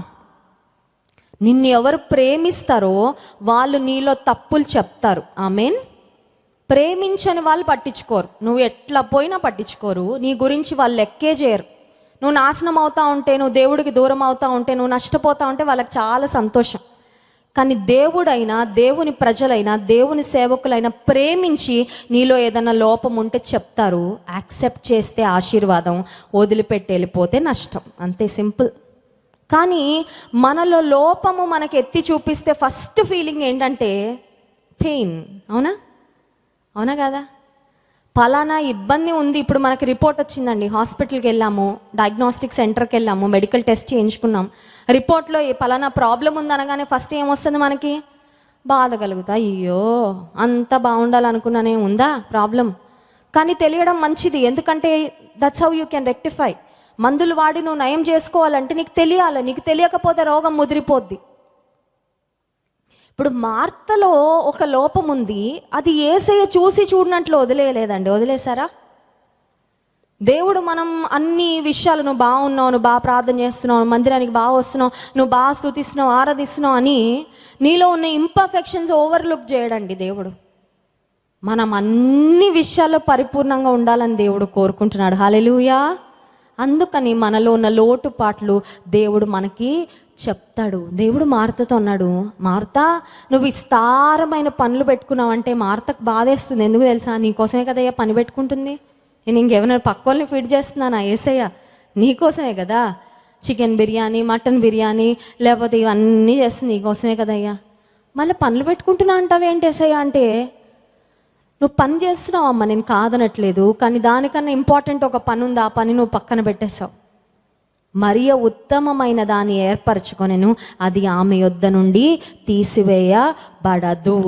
నిన్ను ఎవరు ప్రేమిస్తారో వాళ్ళు నీలో తప్పులు చెప్తారు. ఆమేన్. ప్రేమించని వాళ్ళు పట్టించుకోరు, నువ్వు ఎట్లా పోయినా పట్టించుకోరు, నీ గురించి వాళ్ళు లెక్కే చేయరు. నువ్వు నాశనం అవుతా ఉంటే, నువ్వు దేవుడికి దూరం అవుతా ఉంటే, నువ్వు నష్టపోతా ఉంటే వాళ్ళకి చాలా సంతోషం. కానీ దేవుడైనా, దేవుని ప్రజలైనా, దేవుని సేవకులైనా ప్రేమించి నీలో ఏదైనా లోపం ఉంటే చెప్తారు. యాక్సెప్ట్ చేస్తే ఆశీర్వాదం, వదిలిపెట్టి వెళ్ళిపోతే నష్టం, అంతే సింపుల్. కానీ మనలో లోపము మనకి ఎత్తి చూపిస్తే ఫస్ట్ ఫీలింగ్ ఏంటంటే పెయిన్. అవునా? అవునా కదా? పలానా ఇబ్బంది ఉంది, ఇప్పుడు మనకి రిపోర్ట్ వచ్చిందండి, హాస్పిటల్కి వెళ్ళాము, డయాగ్నోస్టిక్ సెంటర్కి వెళ్ళాము, మెడికల్ టెస్ట్ చేయించుకున్నాం, రిపోర్ట్లో పలానా ప్రాబ్లం ఉంది అనగానే ఫస్ట్ ఏమొస్తుంది మనకి? బాధ కలుగుతా, అయ్యో అంత బాగుండాలనుకున్నానే, ఉందా ప్రాబ్లం? కానీ తెలియడం మంచిది, ఎందుకంటే that's how you can rectify. మందులు వాడి నువ్వు నయం చేసుకోవాలంటే నీకు తెలియాలి, నీకు తెలియకపోతే రోగం ముదిరిపోద్ది. ఇప్పుడు మార్తలో ఒక లోపం ఉంది, అది యేసయ్య చూసి చూడనట్లు వదిలేయలేదండి. వదిలేశారా? దేవుడు మనం అన్ని విషయాలు, నువ్వు బాగున్నావు, నువ్వు బాగా ప్రార్థన చేస్తున్నావు, మందిరానికి బాగా వస్తున్నావు, నువ్వు బాగా స్తుతిస్తున్నావు, ఆరాధిస్తున్నావు అని నీలో ఉన్న ఇంపర్ఫెక్షన్స్ ఓవర్లుక్ చేయడండి దేవుడు. మనం అన్ని విషయాల్లో పరిపూర్ణంగా ఉండాలని దేవుడు కోరుకుంటున్నాడు. హల్లెలూయా. అందుకని మనలో ఉన్న లోటుపాట్లు దేవుడు మనకి చెప్తాడు. దేవుడు మార్తతో అన్నాడు, మార్తా నువ్వు విస్తారమైన పనులు పెట్టుకున్నావంటే మార్తకు బాధేస్తుంది. ఎందుకు తెలుసా? నీకోసమే కదయ్యా పని పెట్టుకుంటుంది. నేను ఇంకెవరైనా పక్క వాళ్ళని ఫీడ్ చేస్తున్నానా? యేసయ్య నీకోసమే కదా. చికెన్ బిర్యానీ, మటన్ బిర్యానీ, లేకపోతే ఇవన్నీ చేస్తుంది నీకోసమే కదయ్యా. మళ్ళీ పనులు పెట్టుకుంటున్నా అంటావేంటి యేసయ్య అంటే, నువ్వు పని చేస్తున్నావు అమ్మ, నేను కాదనట్లేదు, కానీ దానికన్నా ఇంపార్టెంట్ ఒక పని ఉంది, ఆ పని నువ్వు పక్కన పెట్టేశావు. మరియ ఉత్తమమైన దాన్ని ఏర్పరచుకొనెను, అది ఆమె యొద్ద నుండి తీసివేయబడదు.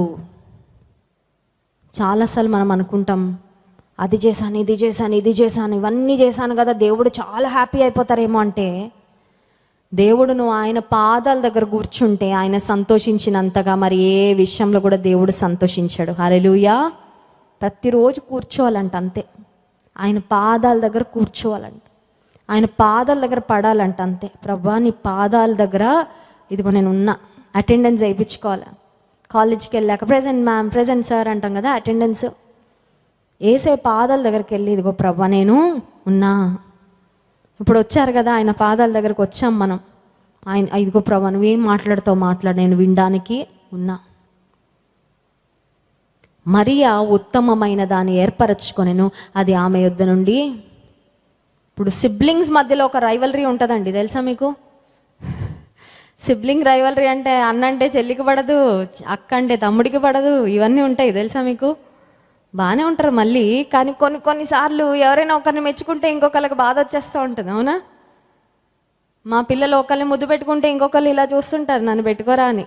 చాలాసార్లు మనం అనుకుంటాం, అది చేశాను, ఇది చేశాను, ఇది చేశాను, ఇవన్నీ చేశాను కదా, దేవుడు చాలా హ్యాపీ అయిపోతారేమో అంటే, దేవుడు నువ్వు ఆయన పాదాల దగ్గర కూర్చుంటే ఆయన సంతోషించినంతగా మరి ఏ విషయంలో కూడా దేవుడు సంతోషించాడు. హల్లెలూయా. ప్రతిరోజు కూర్చోవాలంట, అంతే. ఆయన పాదాల దగ్గర కూర్చోవాలంట. ఆయన పాదాల దగ్గర పడాలంట అంతే. ప్రభా నీ పాదాల దగ్గర ఇదిగో నేను ఉన్నా, అటెండెన్స్ వేయించుకోవాలి. కాలేజ్కి వెళ్ళాక ప్రెజెంట్ మ్యామ్, ప్రెజెంట్ సార్ అంటాం కదా, అటెండెన్స్. ఏసే పాదాల దగ్గరికి వెళ్ళి ఇదిగో ప్రభా నేను ఉన్నా. ఇప్పుడు వచ్చారు కదా ఆయన పాదాల దగ్గరకు వచ్చాం మనం. ఆయన ఇదిగో ప్రభా నువ్వేం మాట్లాడుతావు మాట్లాడు, నేను వినడానికి ఉన్నా. మరియా ఉత్తమమైన దాన్ని ఏర్పరచుకొనెను, అది ఆమె యొద్ద నుండి. ఇప్పుడు సిబ్లింగ్స్ మధ్యలో ఒక రైవలరీ ఉంటుందండి, తెలుసా మీకు? సిబ్లింగ్ రైవలరీ అంటే అన్న అంటే చెల్లికి పడదు, అక్క అంటే తమ్ముడికి పడదు, ఇవన్నీ ఉంటాయి తెలుసా మీకు? బాగానే ఉంటారు మళ్ళీ, కానీ కొన్నిసార్లు ఎవరైనా ఒకరిని మెచ్చుకుంటే ఇంకొకరికి బాధ వచ్చేస్తూ ఉంటుంది, అవునా? మా పిల్లలు ఒకరిని ముద్దు పెట్టుకుంటే ఇంకొకరు ఇలా చూస్తుంటారు నన్ను పెట్టుకోరా అని.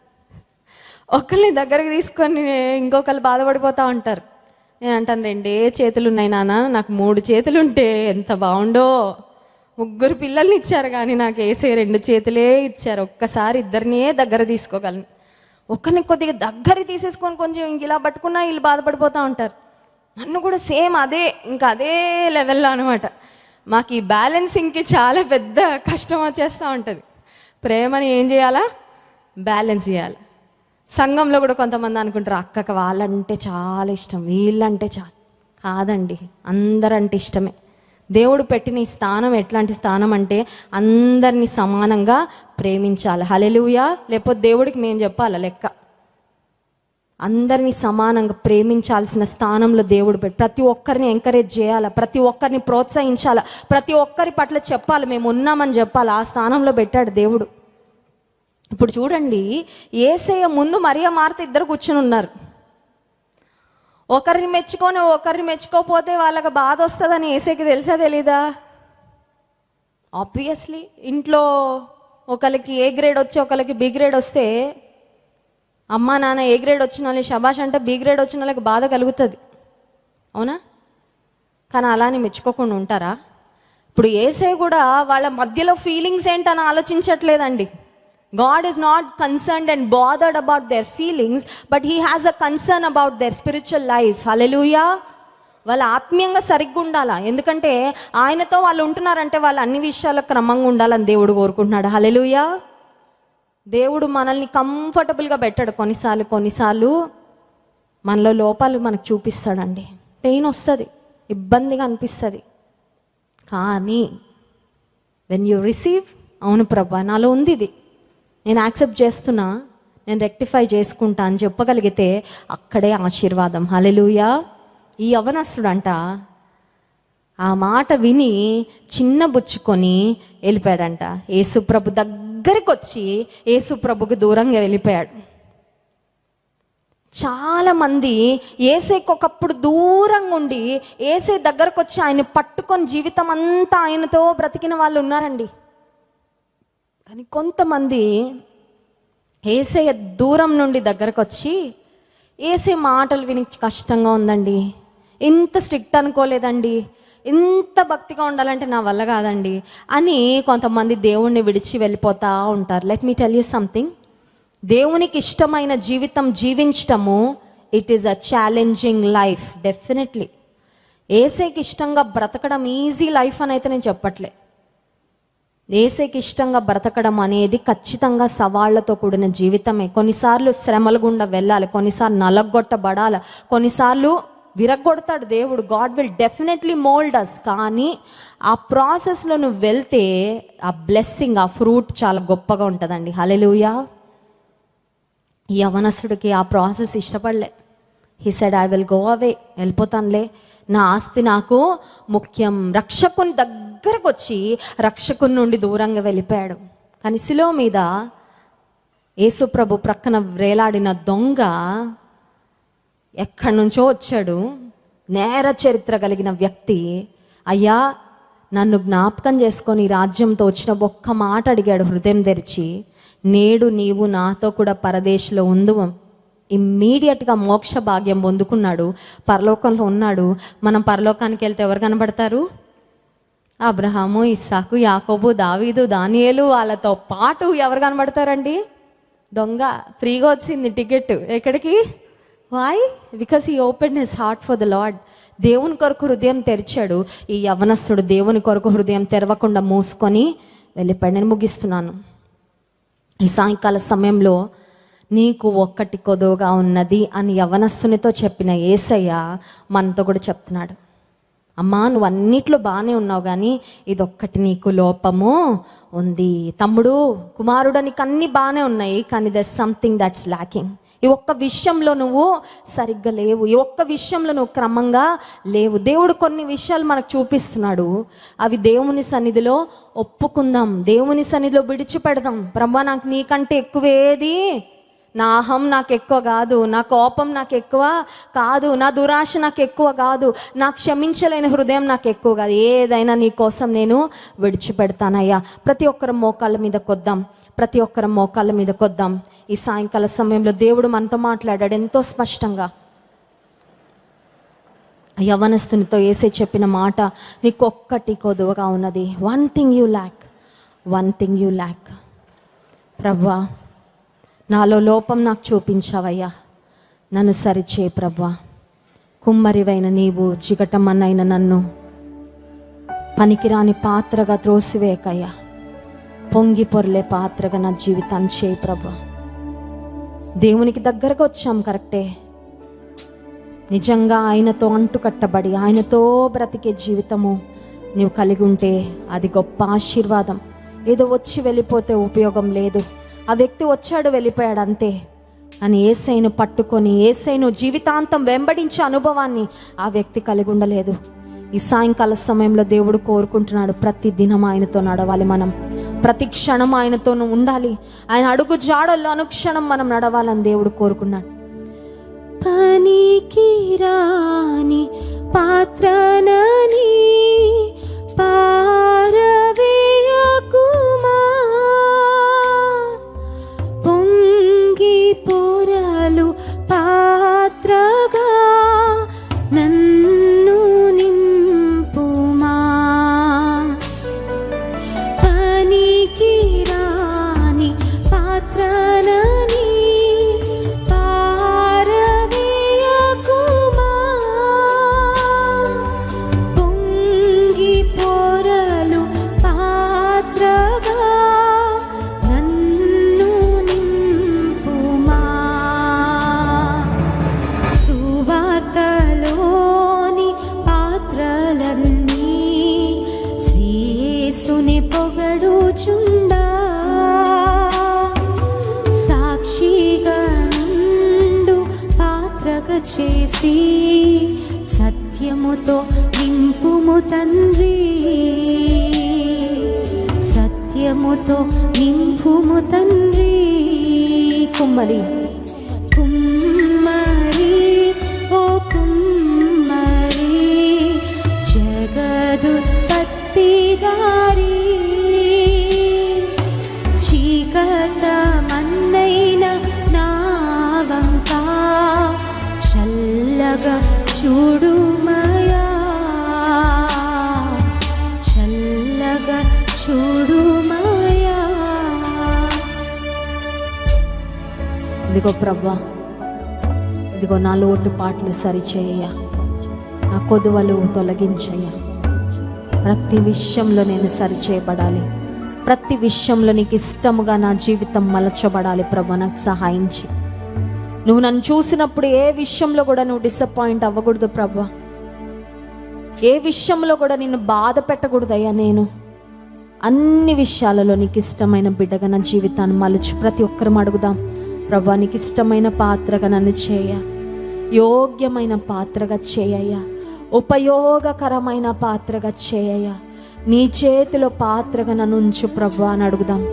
ఒకరిని దగ్గరికి తీసుకొని ఇంకొకరు బాధపడిపోతూ ఉంటారు. నేను అంటాను 2 చేతులు ఉన్నాయి నాన్న, నాకు 3 చేతులు ఉంటే ఎంత బాగుండో. 3 పిల్లల్ని ఇచ్చారు కానీ నాకు వేసే 2 చేతులే ఇచ్చారు. ఒక్కసారి ఇద్దరినే దగ్గర తీసుకోగలను. ఒకరిని కొద్దిగా దగ్గర తీసేసుకొని కొంచెం ఇంక ఇలా పట్టుకున్నా వీళ్ళు బాధపడిపోతూ ఉంటారు. నన్ను కూడా సేమ్ అదే, ఇంకా అదే లెవెల్లో అనమాట. మాకు ఈ బ్యాలెన్సింగ్కి చాలా పెద్ద కష్టం వచ్చేస్తూ ఉంటుంది. ప్రేమని ఏం చేయాలా? బ్యాలెన్స్ చేయాలి. సంఘంలో కూడా కొంతమంది అనుకుంటారు అక్కకి వాళ్ళంటే చాలా ఇష్టం, వీళ్ళంటే చాలా. కాదండి, అందరంటే ఇష్టమే. దేవుడు పెట్టిన ఈ స్థానం ఎట్లాంటి స్థానం అంటే అందరినీ సమానంగా ప్రేమించాలి. హల్లెలూయా. లేకపోతే దేవుడికి మేము చెప్పాలి లెక్క. అందరినీ సమానంగా ప్రేమించాల్సిన స్థానంలో దేవుడు పెట్టి ప్రతి ఒక్కరిని ఎంకరేజ్ చేయాలి, ప్రతి ఒక్కరిని ప్రోత్సహించాలి, ప్రతి ఒక్కరి పట్ల చెప్పాలి, మేము ఉన్నామని చెప్పాలి. ఆ స్థానంలో పెట్టాడు దేవుడు. ఇప్పుడు చూడండి, యేసయ్య ముందు మరియ మార్త ఇద్దరు కూర్చుని ఉన్నారు. ఒకరిని మెచ్చుకొని ఒకరిని మెచ్చుకోకపోతే వాళ్ళకి బాధ వస్తుందని యేసయ్యకి తెలుసా తెలీదా? ఆబ్వియస్లీ. ఇంట్లో ఒకరికి ఏ గ్రేడ్ వచ్చి ఒకరికి బి గ్రేడ్ వస్తే అమ్మా నాన్న ఏ గ్రేడ్ వచ్చిన వాళ్ళని శబాష్ అంటే బి గ్రేడ్ వచ్చిన వాళ్ళకి బాధ కలుగుతుంది, అవునా? కానీ అలానే మెచ్చుకోకుండా ఉంటారా? ఇప్పుడు యేసయ్య కూడా వాళ్ళ మధ్యలో ఫీలింగ్స్ ఏంటని ఆలోచించట్లేదండి. God is not concerned and bothered about their feelings, but he has a concern about their spiritual life. Hallelujah. వాళ్ళు ఆత్మీయంగా సరిగ్గా ఉండాలా, ఎందుకంటే ఆయనతో వాళ్ళు ఉంటున్నారంటే వాళ్ళు అన్ని విషయాల్లో క్రమంగా ఉండాలని దేవుడు కోరుకుంటున్నాడు. హల్లెలూయా. దేవుడు మనల్ని కంఫర్టబుల్గా పెట్టాడు. కొన్నిసార్లు మనలో లోపాలు మనకు చూపిస్తాడండి. పెయిన్ వస్తుంది, ఇబ్బందిగా అనిపిస్తుంది. కానీ వెన్ యూ రిసీవ్, అవును ప్రభా నాలో ఉంది ఇది, నేను యాక్సెప్ట్ చేస్తున్నా, నేను రెక్టిఫై చేసుకుంటా అని చెప్పగలిగితే అక్కడే ఆశీర్వాదం. హల్లెలూయా. ఈ యవనస్తుడంట ఆ మాట విని చిన్నబుచ్చుకొని వెళ్ళిపోయాడంట. యేసుప్రభు దగ్గరికి వచ్చి యేసుప్రభుకు దూరంగా వెళ్ళిపోయాడు. చాలామంది యేసయ్యకు ఒకప్పుడు దూరంగా ఉండి యేసయ్య దగ్గరకు వచ్చి ఆయన పట్టుకొని జీవితం అంతా ఆయనతో బ్రతికిన వాళ్ళు ఉన్నారండి. కానీ కొంతమంది యేసయ్య దూరం నుండి దగ్గరకు వచ్చి యేసయ్య మాటలు విని కష్టంగా ఉందండి, ఇంత స్ట్రిక్ట్ అనుకోలేదండి, ఇంత భక్తిగా ఉండాలంటే నా వల్ల కాదండి అని కొంతమంది దేవుణ్ణి విడిచి వెళ్ళిపోతూ ఉంటారు. Let me tell you something. దేవునికి ఇష్టమైన జీవితం జీవించటము it is a challenging life. Definitely యేసయ్యకి ఇష్టంగా బ్రతకడం ఈజీ లైఫ్ అని అయితే నేను చెప్పట్లే. యేసయ్యకి ఇష్టంగా బ్రతకడం అనేది ఖచ్చితంగా సవాళ్లతో కూడిన జీవితమే. కొన్నిసార్లు శ్రమల గుండా వెళ్ళాలి, కొన్నిసార్లు నలగొట్టబడాలి, కొన్నిసార్లు విరగొడతాడు దేవుడు. God will definitely mould us. కానీ ఆ ప్రాసెస్లో నువ్వు వెళ్తే ఆ బ్లెస్సింగ్, ఆ ఫ్రూట్ చాలా గొప్పగా ఉంటుందండి. హల్లెలూయా. ఈ యవనస్తుడికి ఆ ప్రాసెస్ ఇష్టపడలే. He said I will go away, వెళ్ళిపోతానులే, నా ఆస్తి నాకు ముఖ్యం. రక్షకుని దగ్గరకు వచ్చి రక్షకుని నుండి దూరంగా వెళ్ళిపోయాడు. కానీ శిలువ మీద యేసుప్రభు ప్రక్కన వేలాడిన దొంగ ఎక్కడి నుంచో వచ్చాడు, నేర చరిత్ర కలిగిన వ్యక్తి. అయ్యా నన్ను జ్ఞాపకం చేసుకొని రాజ్యంతో వచ్చిన ఒక్క మాట అడిగాడు హృదయం తెరిచి, నేడు నీవు నాతో కూడా పరదేశంలో ఉండు. ఇమ్మీడియట్గా మోక్ష భాగ్యం పొందుకున్నాడు, పరలోకంలో ఉన్నాడు. మనం పరలోకానికి వెళ్తే ఎవరు కనబడతారు? అబ్రహాము, ఇస్సాకు, యాకోబు, దావీదు, దానియేలు, వాళ్ళతో పాటు ఎవరు కనబడతారండి? దొంగ. ఫ్రీగా వచ్చింది టికెట్. ఎక్కడికి? Why? Because he open his heart for the lord. దేవుని కొరకు హృదయం తెరిచాడు. ఈ యవనస్తుడు దేవుని కొరకు హృదయం తెరవకుండా మూసుకొని వెళ్ళిపోయాడు. నేను ముగిస్తున్నాను. ఈ సాయంకాల సమయంలో నీకు ఒక్కటి కొదువుగా ఉన్నది అని యవనస్తునితో చెప్పిన యేసయ్య మనతో కూడా చెప్తున్నాడు. అమ్మా, నువ్వు అన్నిట్లో బాగానే ఉన్నావు, కానీ ఇదొక్కటి నీకు లోపము ఉంది. తమ్ముడు, కుమారుడు, నీకు అన్నీ బాగానే ఉన్నాయి, కానీ దట్స్ సంథింగ్ దట్స్ ల్యాకింగ్. ఈ ఒక్క విషయంలో నువ్వు సరిగ్గా లేవు, ఈ ఒక్క విషయంలో నువ్వు క్రమంగా లేవు. దేవుడు కొన్ని విషయాలు మనకు చూపిస్తున్నాడు. అవి దేవుని సన్నిధిలో ఒప్పుకుందాం, దేవుని సన్నిధిలో విడిచిపెడదాం. ప్రభువా, నాకు నీకంటే ఎక్కువేది, నా అహం నాకు ఎక్కువ కాదు, నా కోపం నాకు ఎక్కువ కాదు, నా దురాశ నాకు ఎక్కువ కాదు, నా క్షమించలేని హృదయం నాకు ఎక్కువ కాదు, ఏదైనా నీ కోసం నేను విడిచిపెడతానయ్యా. ప్రతి ఒక్కరి మోకాళ్ళ మీద కొద్దాం, ప్రతి ఒక్కరి మోకాళ్ళ మీద కొద్దాం. ఈ సాయంకాల సమయంలో దేవుడు మనతో మాట్లాడాడు ఎంతో స్పష్టంగా. యవనస్తునితో యేసే చెప్పిన మాట, నీకు ఒక్కటి కొదువగా ఉన్నది. One thing you lack. ప్రభువా, నాలో లోపం నాకు చూపించావయ్యా, నన్ను సరిచే ప్రభువా. కుమ్మరివైన నీవు జిగటమన్నైన నన్ను పనికిరాని పాత్రగా త్రోసివేకయ్యా, పొంగి పొర్లే పాత్రగా నా జీవితాన్ని చేయి ప్రభువా. దేవునికి దగ్గరకు వచ్చాం కరెక్టే, నిజంగా ఆయనతో అంటుకట్టబడి ఆయనతో బ్రతికే జీవితము నీవు కలిగి ఉంటే అది గొప్ప ఆశీర్వాదం. ఏదో వచ్చి వెళ్ళిపోతే ఉపయోగం లేదు. ఆ వ్యక్తి వచ్చాడు, వెళ్ళిపోయాడు అంతే. అని యేసయ్యను పట్టుకొని యేసయ్యను జీవితాంతం వెంబడించే అనుభవాన్ని ఆ వ్యక్తి కలిగి ఉండలేదు. ఈ సాయంకాల సమయంలో దేవుడు కోరుకుంటున్నాడు, ప్రతి దినం ఆయనతో నడవాలి, మనం ప్రతి క్షణం ఆయనతో ఉండాలి, ఆయన అడుగు జాడల్లో అనుక్షణం మనం నడవాలని దేవుడు కోరుకున్నాడు. పనికి రాని పాత్రనని పారవేయకుమా, పొంగి పొరలు పాత్రగా నన్ను నింపుమా. పనికి రాని పాత్రనని పారవేయకుమా, పొంగి పొరలు పాత్రగా నన్ను నింపుమా. సువార్తలోని పాత్రలన్నీ శ్రీయేసుని పొగడుచుండా, సాక్షిగా నుండు పాత్రగా చేసి సత్యముతో నింపుము తండ్రి, సత్యముతో నింపుము తండ్రి. కుమ్మరి కుమ్మరి ఓ కుమ్మరి, జగదుత్పత్తిదారి, చీకటమన్నైన నా వంక చల్లగా చూడుమయా, చల్లగా చూడుమయా. ఇదిగో ప్రభువా, ఇదిగో నా లోటుపాట్లు సరిచేయ, నా కొదువలు తొలగించయ్యా. ప్రతి విషయంలో నేను సరిచేయబడాలి, ప్రతి విషయంలో నీకు ఇష్టముగా నా జీవితం మలచబడాలి. ప్రభు, నాకు సహాయించి, నువ్వు నన్ను చూసినప్పుడు ఏ విషయంలో కూడా నువ్వు డిసప్పాయింట్ అవ్వకూడదు ప్రభు, ఏ విషయంలో కూడా నిన్ను బాధ పెట్టకూడదయ్యా. నేను అన్ని విషయాలలో నీకు ఇష్టమైన బిడ్డగా నా జీవితాన్ని మలుచు. ప్రతి ఒక్కరం అడుగుదాం, ప్రభు నీకు ఇష్టమైన పాత్రగా నన్ను చేయ, యోగ్యమైన పాత్రగా చేయయ్యా, ఉపయోగకరమైన పాత్రగా చేయయ్యా, నీ చేతిలో పాత్రగా నన్ను ఉంచు ప్రభు అని అడుగుదాం.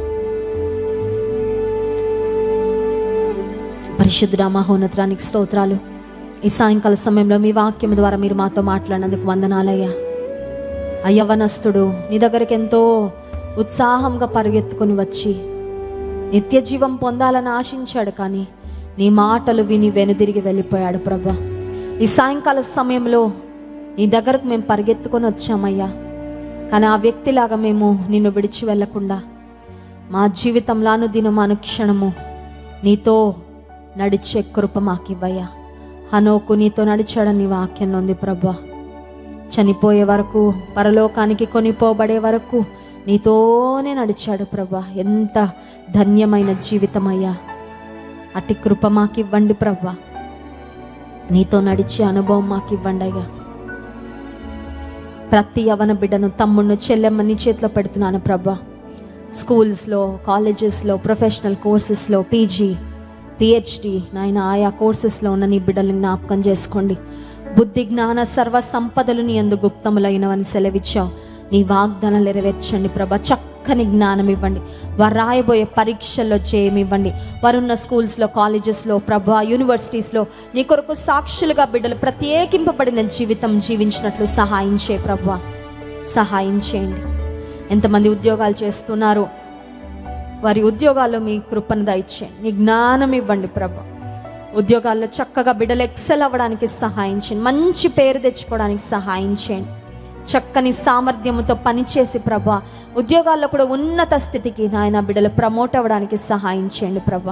పరిశుద్ధుడా మహోన్నతానికి స్తోత్రాలు. ఈ సాయంకాల సమయంలో మీ వాక్యం ద్వారా మీరు మాతో మాట్లాడినందుకు వందనాలయ్యా. ఆ యవ్వనస్తుడు నీ దగ్గరికి ఎంతో ఉత్సాహంగా పరిగెత్తుకొని వచ్చి నిత్య జీవం పొందాలని ఆశించాడు, కానీ నీ మాటలు విని వెనుదిరిగి వెళ్ళిపోయాడు ప్రభా. ఈ సాయంకాల సమయంలో నీ దగ్గరకు మేము పరిగెత్తుకొని వచ్చామయ్యా, కానీ ఆ వ్యక్తిలాగా మేము నిన్ను విడిచి వెళ్ళకుండా మా జీవితంలో అనుదినం అనుక్షణము నీతో నడిచే కృప మాకివ్వయ్యా. హనోకు నీతో నడిచాడని వాక్యంలో ఉంది ప్రభా. చనిపోయే వరకు, పరలోకానికి కొనిపోబడే వరకు నీతోనే నడిచాడు ప్రభా. ఎంత ధన్యమైన జీవితమయ్యా. అట్టి కృప మాకివ్వండి ప్రభా. నీతో నడిచే అనుభవం మాకివ్వండి అయ్యా. ప్రతి యవన బిడ్డను, తమ్ముడిని, చెల్లెమ్మని చేతిలో పెడుతున్నాను ప్రభా. స్కూల్స్లో, కాలేజెస్లో, ప్రొఫెషనల్ కోర్సెస్లో, పీజీ, పిహెచ్డి నాయన ఆయా కోర్సెస్లో ఉన్న నీ బిడ్డల్ని జ్ఞాపకం చేసుకోండి. బుద్ధి జ్ఞాన సర్వ సంపదలు నీ యందు గుప్తములైనవని సెలవిచ్చావు. నీ వాగ్దానాలు నెరవేర్చండి ప్రభా. చక్కని జ్ఞానం ఇవ్వండి. వారు రాయబోయే పరీక్షల్లో జయమివ్వండి. వారున్న స్కూల్స్లో, కాలేజెస్లో ప్రభా, యూనివర్సిటీస్లో నీ కొరకు సాక్షులుగా బిడ్డలు ప్రత్యేకింపబడిన జీవితం జీవించినట్లు సహాయం చేయ ప్రభా. సహాయం చేయండి. ఎంతమంది ఉద్యోగాలు చేస్తున్నారు, వారి ఉద్యోగాల్లో మీ కృపను దయచేయండి. నీ జ్ఞానం ఇవ్వండి ప్రభా. ఉద్యోగాల్లో చక్కగా బిడ్డలు ఎక్సెల్ అవ్వడానికి సహాయం చేయండి. మంచి పేరు తెచ్చుకోవడానికి సహాయం చేయండి. చక్కని సామర్థ్యముతో పనిచేసి ప్రభా ఉద్యోగాల్లో కూడా ఉన్నత స్థితికి నాయన బిడ్డలు ప్రమోట్ అవ్వడానికి సహాయం చేయండి ప్రభా.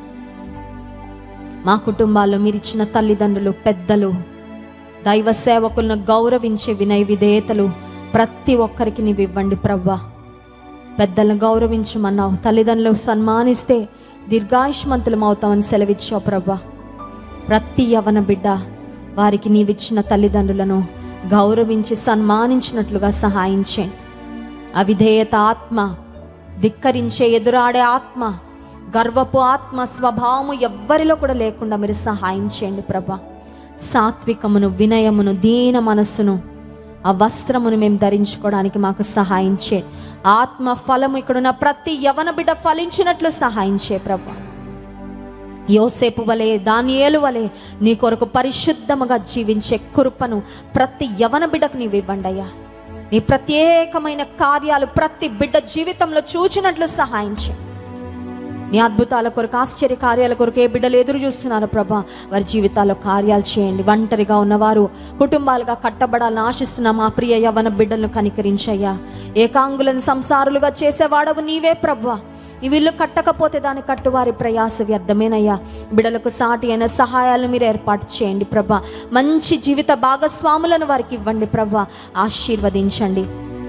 మా కుటుంబాల్లో మీరు ఇచ్చిన తల్లిదండ్రులు, పెద్దలు, దైవ సేవకులను గౌరవించే వినయ విధేయతలు ప్రతి ఒక్కరికి నీవు ఇవ్వండి ప్రభా. పెద్దలను గౌరవించమన్నావు. తల్లిదండ్రులు సన్మానిస్తే దీర్ఘాయుష్మంతులం అవుతామని సెలవిచ్చావు ప్రభా. ప్రతి యవన బిడ్డ వారికి నీవిచ్చిన తల్లిదండ్రులను గౌరవించి సన్మానించినట్లుగా సహాయం చేయండి. అవిధేయత ఆత్మ, ధిక్కరించే ఎదురాడే ఆత్మ, గర్వపు ఆత్మ స్వభావము ఎవ్వరిలో కూడా లేకుండా మీరు సహాయం చేయండి ప్రభా. సాత్వికమును, వినయమును, దీన మనస్సును, ఆ వస్త్రమును మేము ధరించుకోవడానికి మాకు సహాయం చేయండి. ఆత్మ ఫలము ఇక్కడున్న ప్రతి యవన బిడ్డ ఫలించినట్లు సహాయం చేయ ప్రభా. యోసేపు వలె, దానియేలు వలె నీ కొరకు పరిశుద్ధముగా జీవించే కృపను ప్రతి యవన బిడ్డకు నీవు ఇవ్వండి అయ్యా. నీ ప్రత్యేకమైన కార్యాలు ప్రతి బిడ్డ జీవితంలో చూచినట్లు సహాయం చేయి. నీ అద్భుతాల కొరకు, ఆశ్చర్య కార్యాల కొరకు ఏ బిడ్డలు ఎదురు చూస్తున్నారు ప్రభా, వారి జీవితాల్లో కార్యాలు చేయండి. ఒంటరిగా ఉన్నవారు కుటుంబాలుగా కట్టబడాలని ఆశిస్తున్న మా ప్రియ యవన బిడ్డలను కనికరించయ్యా. ఏకాంగులను సంసారులుగా చేసేవాడవు నీవే ప్రభా. ఈ వీళ్ళు కట్టకపోతే దాన్ని కట్టువారి ప్రయాస వ్యర్థమేనయ్యా. బిడ్డలకు సాటి అయిన సహాయాలను మీరు ఏర్పాటు చేయండి ప్రభా. మంచి జీవిత భాగస్వాములను వారికి ఇవ్వండి ప్రభా. ఆశీర్వదించండి.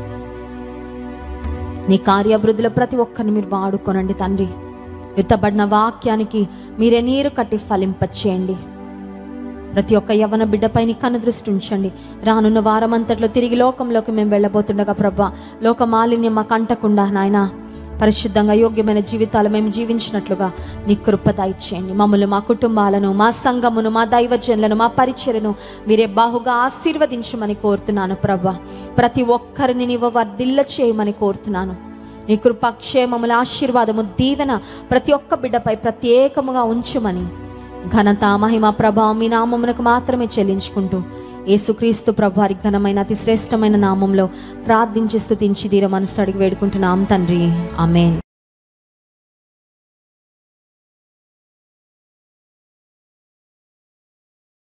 నీ కార్యాభివృద్ధిలో ప్రతి ఒక్కరిని మీరు వాడుకోనండి తండ్రి. విత్తబడిన వాక్యానికి మీరే నీరు కట్టి ఫలింపచేయండి. ప్రతి ఒక్క యవన బిడ్డపై నీ కను దృష్టి ఉంచండి. రానున్న వారమంతట్లో తిరిగి లోకంలోకి మేము వెళ్ళబోతుండగా ప్రభా, లోక మాలిన్యం మాకు అంటకుండా నాయన పరిశుద్ధంగా యోగ్యమైన జీవితాలు మేము జీవించినట్లుగా నీ కృప దయచేయండి. మమ్మల్ని, మా కుటుంబాలను, మా సంఘమును, మా దైవజనులను, మా పరిచర్యను మీరే బాహుగా ఆశీర్వదించమని కోరుతున్నాను ప్రభా. ప్రతి ఒక్కరిని నీవు వర్ధిల్ల చేయమని కోరుతున్నాను. నీ కృపాక్షేమముల ఆశీర్వాదము, దీవెన ప్రతి ఒక్క బిడ్డపై ప్రత్యేకముగా ఉంచుమని ఘనత, మహిమ, ప్రభావం మీ నామమునకు మాత్రమే చెల్లించుకుంటూ యేసుక్రీస్తు ప్రభువారి ఘనమైన అతి శ్రేష్టమైన నామంలో ప్రార్థించి స్తుతించి దీన మనసు అడిగి వేడుకుంటున్నాం తండ్రి. ఆమేన్.